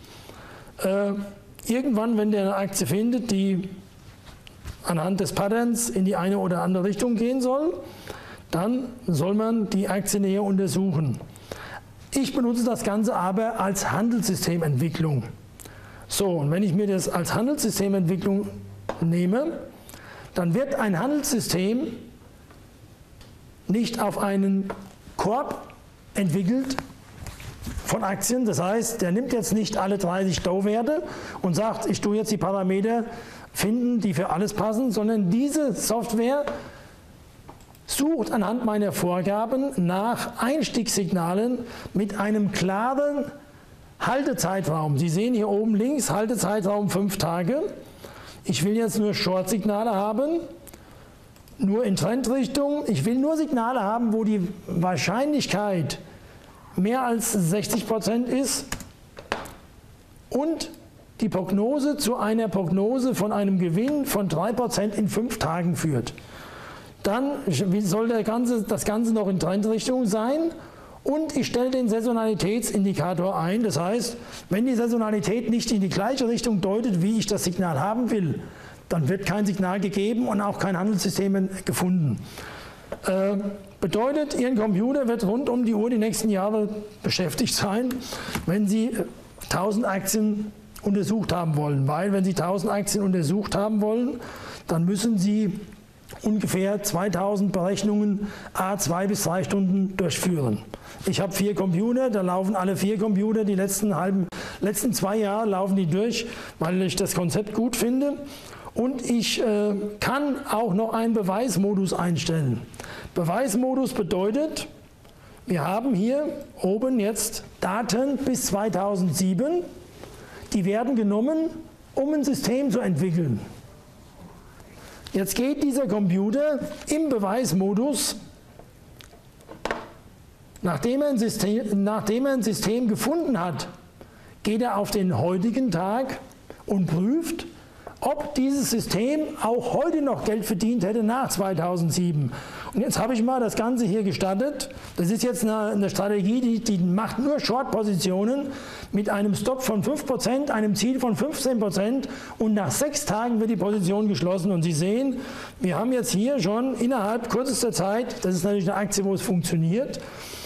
Irgendwann, wenn der eine Aktie findet, die anhand des Patterns in die eine oder andere Richtung gehen soll, dann soll man die Aktie näher untersuchen. Ich benutze das Ganze aber als Handelssystementwicklung. So, und wenn ich mir das als Handelssystementwicklung nehme, dann wird ein Handelssystem nicht auf einen Korb entwickelt von Aktien. Das heißt, der nimmt jetzt nicht alle 30 Dow-Werte und sagt, ich tue jetzt die Parameter finden, die für alles passen, sondern diese Software sucht anhand meiner Vorgaben nach Einstiegssignalen mit einem klaren Haltezeitraum. Sie sehen hier oben links Haltezeitraum 5 Tage. Ich will jetzt nur Short-Signale haben, nur in Trendrichtung. Ich will nur Signale haben, wo die Wahrscheinlichkeit mehr als 60% ist und die Prognose zu einer Prognose von einem Gewinn von 3% in 5 Tagen führt. Dann soll das Ganze noch in Trendrichtung sein und ich stelle den Saisonalitätsindikator ein. Das heißt, wenn die Saisonalität nicht in die gleiche Richtung deutet, wie ich das Signal haben will, dann wird kein Signal gegeben und auch kein Handelssystem gefunden. Bedeutet, Ihr Computer wird rund um die Uhr die nächsten Jahre beschäftigt sein, wenn Sie 1000 Aktien untersucht haben wollen. Weil wenn Sie 1000 Aktien untersucht haben wollen, dann müssen Sie ungefähr 2000 Berechnungen à 2 bis 3 Stunden durchführen. Ich habe 4 Computer, da laufen alle 4 Computer, die letzten 2 Jahre laufen die durch, weil ich das Konzept gut finde. Und ich kann auch noch einen Beweismodus einstellen. Beweismodus bedeutet, wir haben hier oben jetzt Daten bis 2007, die werden genommen, um ein System zu entwickeln. Jetzt geht dieser Computer im Beweismodus, nachdem er ein System gefunden hat, geht er auf den heutigen Tag und prüft, ob dieses System auch heute noch Geld verdient hätte nach 2007. Und jetzt habe ich mal das Ganze hier gestartet. Das ist jetzt eine Strategie, die macht nur Short-Positionen mit einem Stop von 5%, einem Ziel von 15% und nach 6 Tagen wird die Position geschlossen. Und Sie sehen, wir haben jetzt hier schon innerhalb kürzester Zeit, das ist natürlich eine Aktie, wo es funktioniert,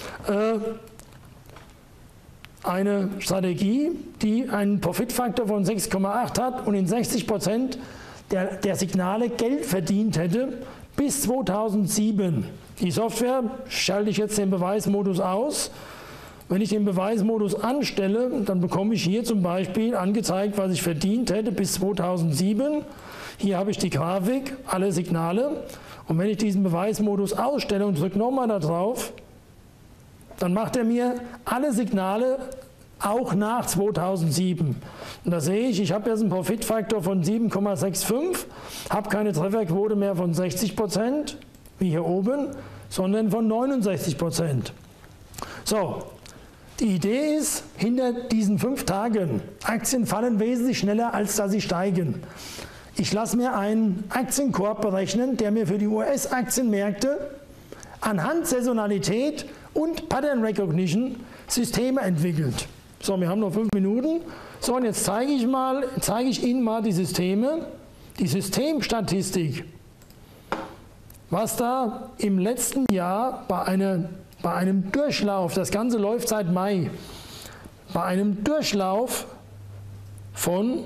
eine Strategie, die einen Profitfaktor von 6,8 hat und in 60% der Signale Geld verdient hätte bis 2007. Die Software schalte ich jetzt den Beweismodus aus. Wenn ich den Beweismodus anstelle, dann bekomme ich hier zum Beispiel angezeigt, was ich verdient hätte bis 2007. Hier habe ich die Grafik, alle Signale. Und wenn ich diesen Beweismodus ausstelle und drücke nochmal da drauf, dann macht er mir alle Signale auch nach 2007. Und da sehe ich, ich habe jetzt einen Profitfaktor von 7,65, habe keine Trefferquote mehr von 60%, wie hier oben, sondern von 69%. So, die Idee ist, hinter diesen 5 Tagen, Aktien fallen wesentlich schneller, als dass sie steigen. Ich lasse mir einen Aktienkorb berechnen, der mir für die US-Aktienmärkte anhand Saisonalität und Pattern Recognition Systeme entwickelt. So, wir haben noch 5 Minuten. So, und jetzt zeige ich Ihnen mal die Systeme, die Systemstatistik, was da im letzten Jahr bei einem Durchlauf, das Ganze läuft seit Mai, bei einem Durchlauf von,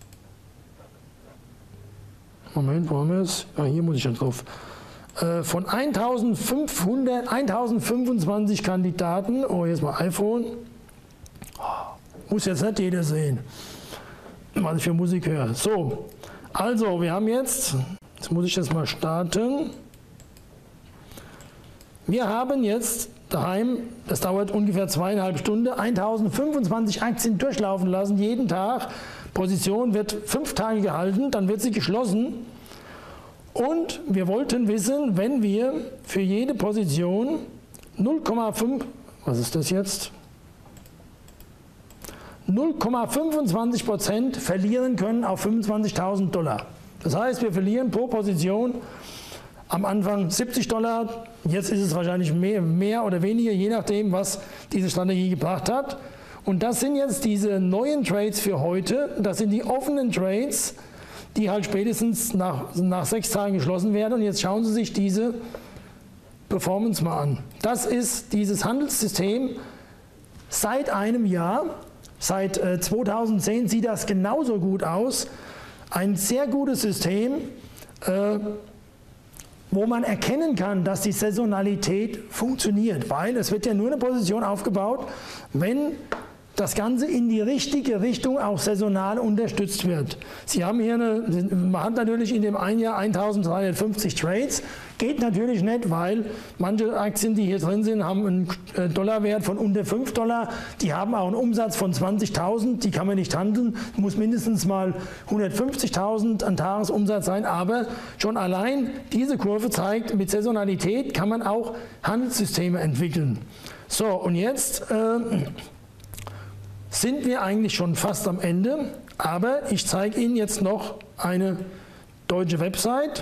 Moment, wo haben wir es? Ja, hier muss ich ja drauf. Von 1025 Kandidaten, oh jetzt mal iPhone, muss jetzt nicht jeder sehen. was ich für Musik höre. So, also wir haben jetzt muss ich das mal starten. Wir haben jetzt daheim, das dauert ungefähr 2,5 Stunden, 1025 Aktien durchlaufen lassen, jeden Tag. Position wird 5 Tage gehalten, dann wird sie geschlossen. Und wir wollten wissen, wenn wir für jede Position 0,5, was ist das jetzt? 0,25% verlieren können auf 25.000 $. Das heißt, wir verlieren pro Position am Anfang $70, jetzt ist es wahrscheinlich mehr oder weniger, je nachdem, was diese Strategie gebracht hat. Und das sind jetzt diese neuen Trades für heute, das sind die offenen Trades, die halt spätestens nach 6 Tagen geschlossen werden. Und jetzt schauen Sie sich diese Performance mal an. Das ist dieses Handelssystem seit einem Jahr. Seit 2010 sieht das genauso gut aus. Ein sehr gutes System, wo man erkennen kann, dass die Saisonalität funktioniert, weil es wird ja nur eine Position aufgebaut, wenn das Ganze in die richtige Richtung auch saisonal unterstützt wird. Sie haben hier man hat natürlich in dem einen Jahr 1350 Trades, geht natürlich nicht, weil manche Aktien, die hier drin sind, haben einen Dollarwert von unter $5, die haben auch einen Umsatz von 20.000, die kann man nicht handeln, muss mindestens mal 150.000 an Tagesumsatz sein, aber schon allein diese Kurve zeigt, mit Saisonalität kann man auch Handelssysteme entwickeln. So, und jetzt sind wir eigentlich schon fast am Ende, aber ich zeige Ihnen jetzt noch eine deutsche Website,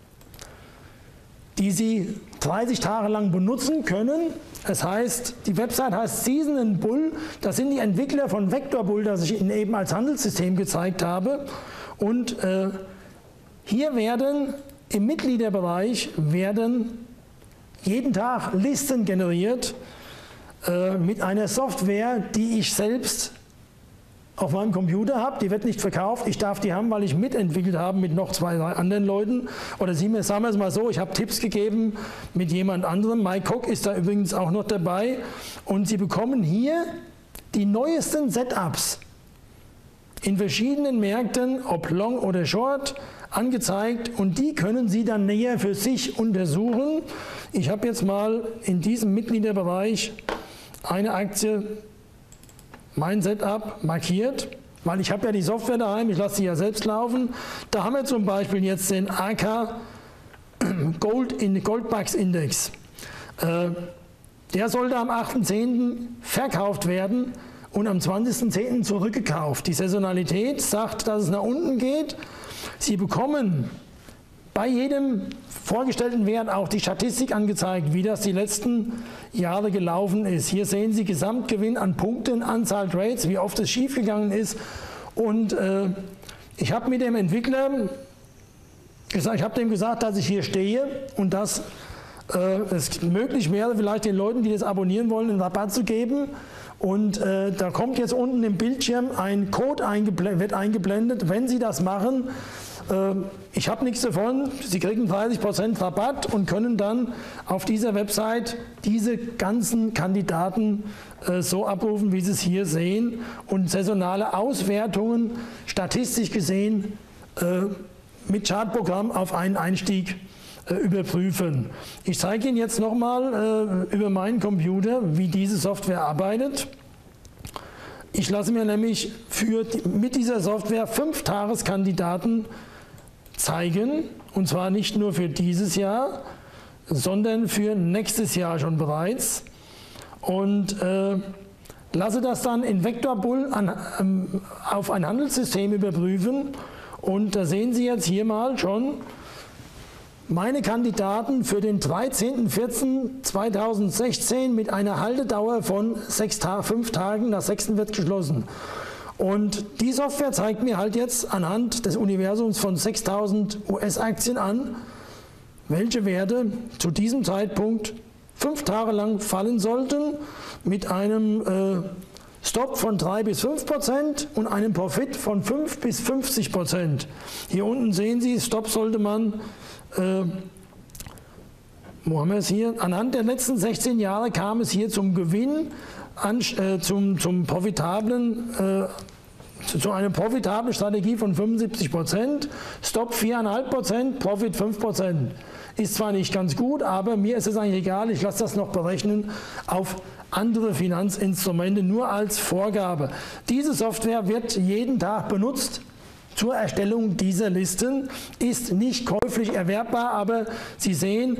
die Sie 30 Tage lang benutzen können. Das heißt, die Website heißt Season & Bull, das sind die Entwickler von Vector Bull, das ich Ihnen eben als Handelssystem gezeigt habe. Und hier werden im Mitgliederbereich jeden Tag Listen generiert, mit einer Software, die ich selbst auf meinem Computer habe, die wird nicht verkauft, ich darf die haben, weil ich mitentwickelt habe mit noch 2, 3 anderen Leuten. Oder sagen wir es mal so, ich habe Tipps gegeben mit jemand anderem, Mike Cook ist da übrigens auch noch dabei. Und Sie bekommen hier die neuesten Setups in verschiedenen Märkten, ob Long oder Short, angezeigt und die können Sie dann näher für sich untersuchen. Ich habe jetzt mal in diesem Mitgliederbereich eine Aktie, mein Setup, markiert, weil ich habe ja die Software daheim, ich lasse sie ja selbst laufen. Da haben wir zum Beispiel jetzt den AK Goldbugs Index. Der sollte am 8.10. verkauft werden und am 20.10. zurückgekauft. Die Saisonalität sagt, dass es nach unten geht. Sie bekommen bei jedem vorgestellten Wert auch die Statistik angezeigt, wie das die letzten Jahre gelaufen ist. Hier sehen Sie Gesamtgewinn an Punkten, Anzahl Trades, wie oft es schiefgegangen ist. Und ich habe mit dem Entwickler gesagt, ich habe dem gesagt, dass ich hier stehe und dass es möglich wäre, vielleicht den Leuten, die das abonnieren wollen, einen Rabatt zu geben. Und da kommt jetzt unten im Bildschirm ein Code wird eingeblendet, wenn Sie das machen. Ich habe nichts davon, Sie kriegen 30% Rabatt und können dann auf dieser Website diese ganzen Kandidaten so abrufen, wie Sie es hier sehen und saisonale Auswertungen statistisch gesehen mit Chartprogramm auf einen Einstieg überprüfen. Ich zeige Ihnen jetzt nochmal über meinen Computer, wie diese Software arbeitet. Ich lasse mir nämlich mit dieser Software 5 Tageskandidaten zeigen, und zwar nicht nur für dieses Jahr, sondern für nächstes Jahr schon bereits. Und lasse das dann in Vector Bull auf ein Handelssystem überprüfen. Und da sehen Sie jetzt hier mal schon meine Kandidaten für den 13.04.2016 mit einer Haltedauer von 5 Tagen, nach 6. wird geschlossen. Und die Software zeigt mir halt jetzt anhand des Universums von 6.000 US-Aktien an, welche Werte zu diesem Zeitpunkt 5 Tage lang fallen sollten, mit einem Stop von 3 bis 5% und einem Profit von 5 bis 50%. Hier unten sehen Sie, Stop sollte man, wo haben wir es hier? Anhand der letzten 16 Jahre kam es hier zum Gewinn, zum profitablen zu einer profitablen Strategie von 75%, Stop 4,5%, Profit 5%. Ist zwar nicht ganz gut, aber mir ist es eigentlich egal, ich lasse das noch berechnen auf andere Finanzinstrumente, nur als Vorgabe. Diese Software wird jeden Tag benutzt zur Erstellung dieser Listen, ist nicht käuflich erwerbbar, aber Sie sehen,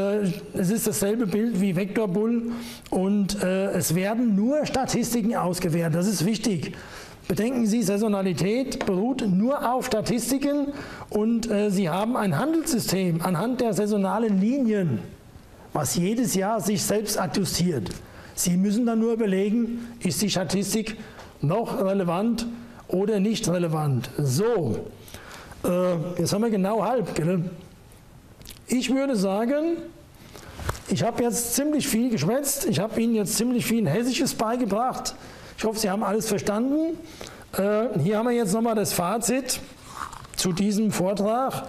es ist dasselbe Bild wie Vector Bull und es werden nur Statistiken ausgewertet, das ist wichtig. Bedenken Sie, Saisonalität beruht nur auf Statistiken und Sie haben ein Handelssystem anhand der saisonalen Linien, was jedes Jahr sich selbst adjustiert. Sie müssen dann nur überlegen, ist die Statistik noch relevant oder nicht relevant. So, jetzt haben wir genau halb. Gell? Ich würde sagen, ich habe jetzt ziemlich viel geschwätzt, ich habe Ihnen jetzt ziemlich viel Hessisches beigebracht. Ich hoffe, Sie haben alles verstanden. Hier haben wir jetzt nochmal das Fazit zu diesem Vortrag.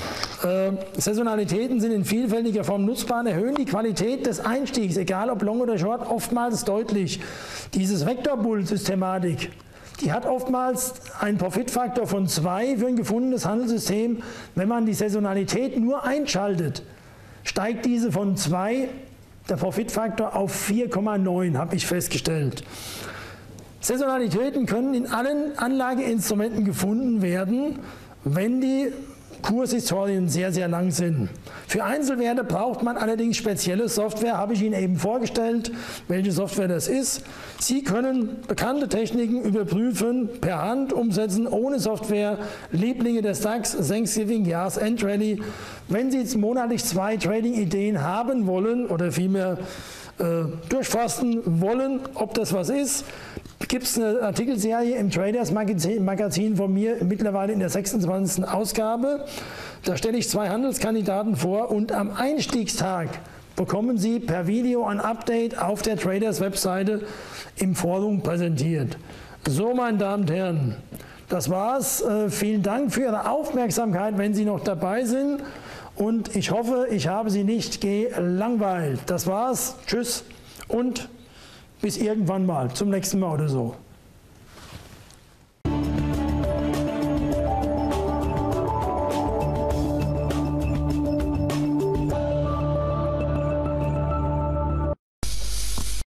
Saisonalitäten sind in vielfältiger Form nutzbar und erhöhen die Qualität des Einstiegs, egal ob Long oder Short, oftmals deutlich. Dieses Vector-Bull-Systematik, die hat oftmals einen Profitfaktor von 2 für ein gefundenes Handelssystem. Wenn man die Saisonalität nur einschaltet, steigt diese von 2, der Profitfaktor, auf 4,9, habe ich festgestellt. Saisonalitäten können in allen Anlageinstrumenten gefunden werden, wenn die Kurshistorien sehr, sehr lang sind. Für Einzelwerte braucht man allerdings spezielle Software, habe ich Ihnen eben vorgestellt, welche Software das ist. Sie können bekannte Techniken überprüfen, per Hand umsetzen, ohne Software, Lieblinge des DAX, Thanksgiving, Jahresendrally. Wenn Sie jetzt monatlich 2 Trading-Ideen haben wollen oder vielmehr durchforsten wollen, ob das was ist, gibt es eine Artikelserie im Traders Magazin von mir, mittlerweile in der 26. Ausgabe. Da stelle ich 2 Handelskandidaten vor und am Einstiegstag bekommen Sie per Video ein Update auf der Traders Webseite im Forum präsentiert. So, meine Damen und Herren, das war's. Vielen Dank für Ihre Aufmerksamkeit, wenn Sie noch dabei sind. Und ich hoffe, ich habe Sie nicht gelangweilt. Das war's. Tschüss und bis irgendwann mal. Zum nächsten Mal oder so.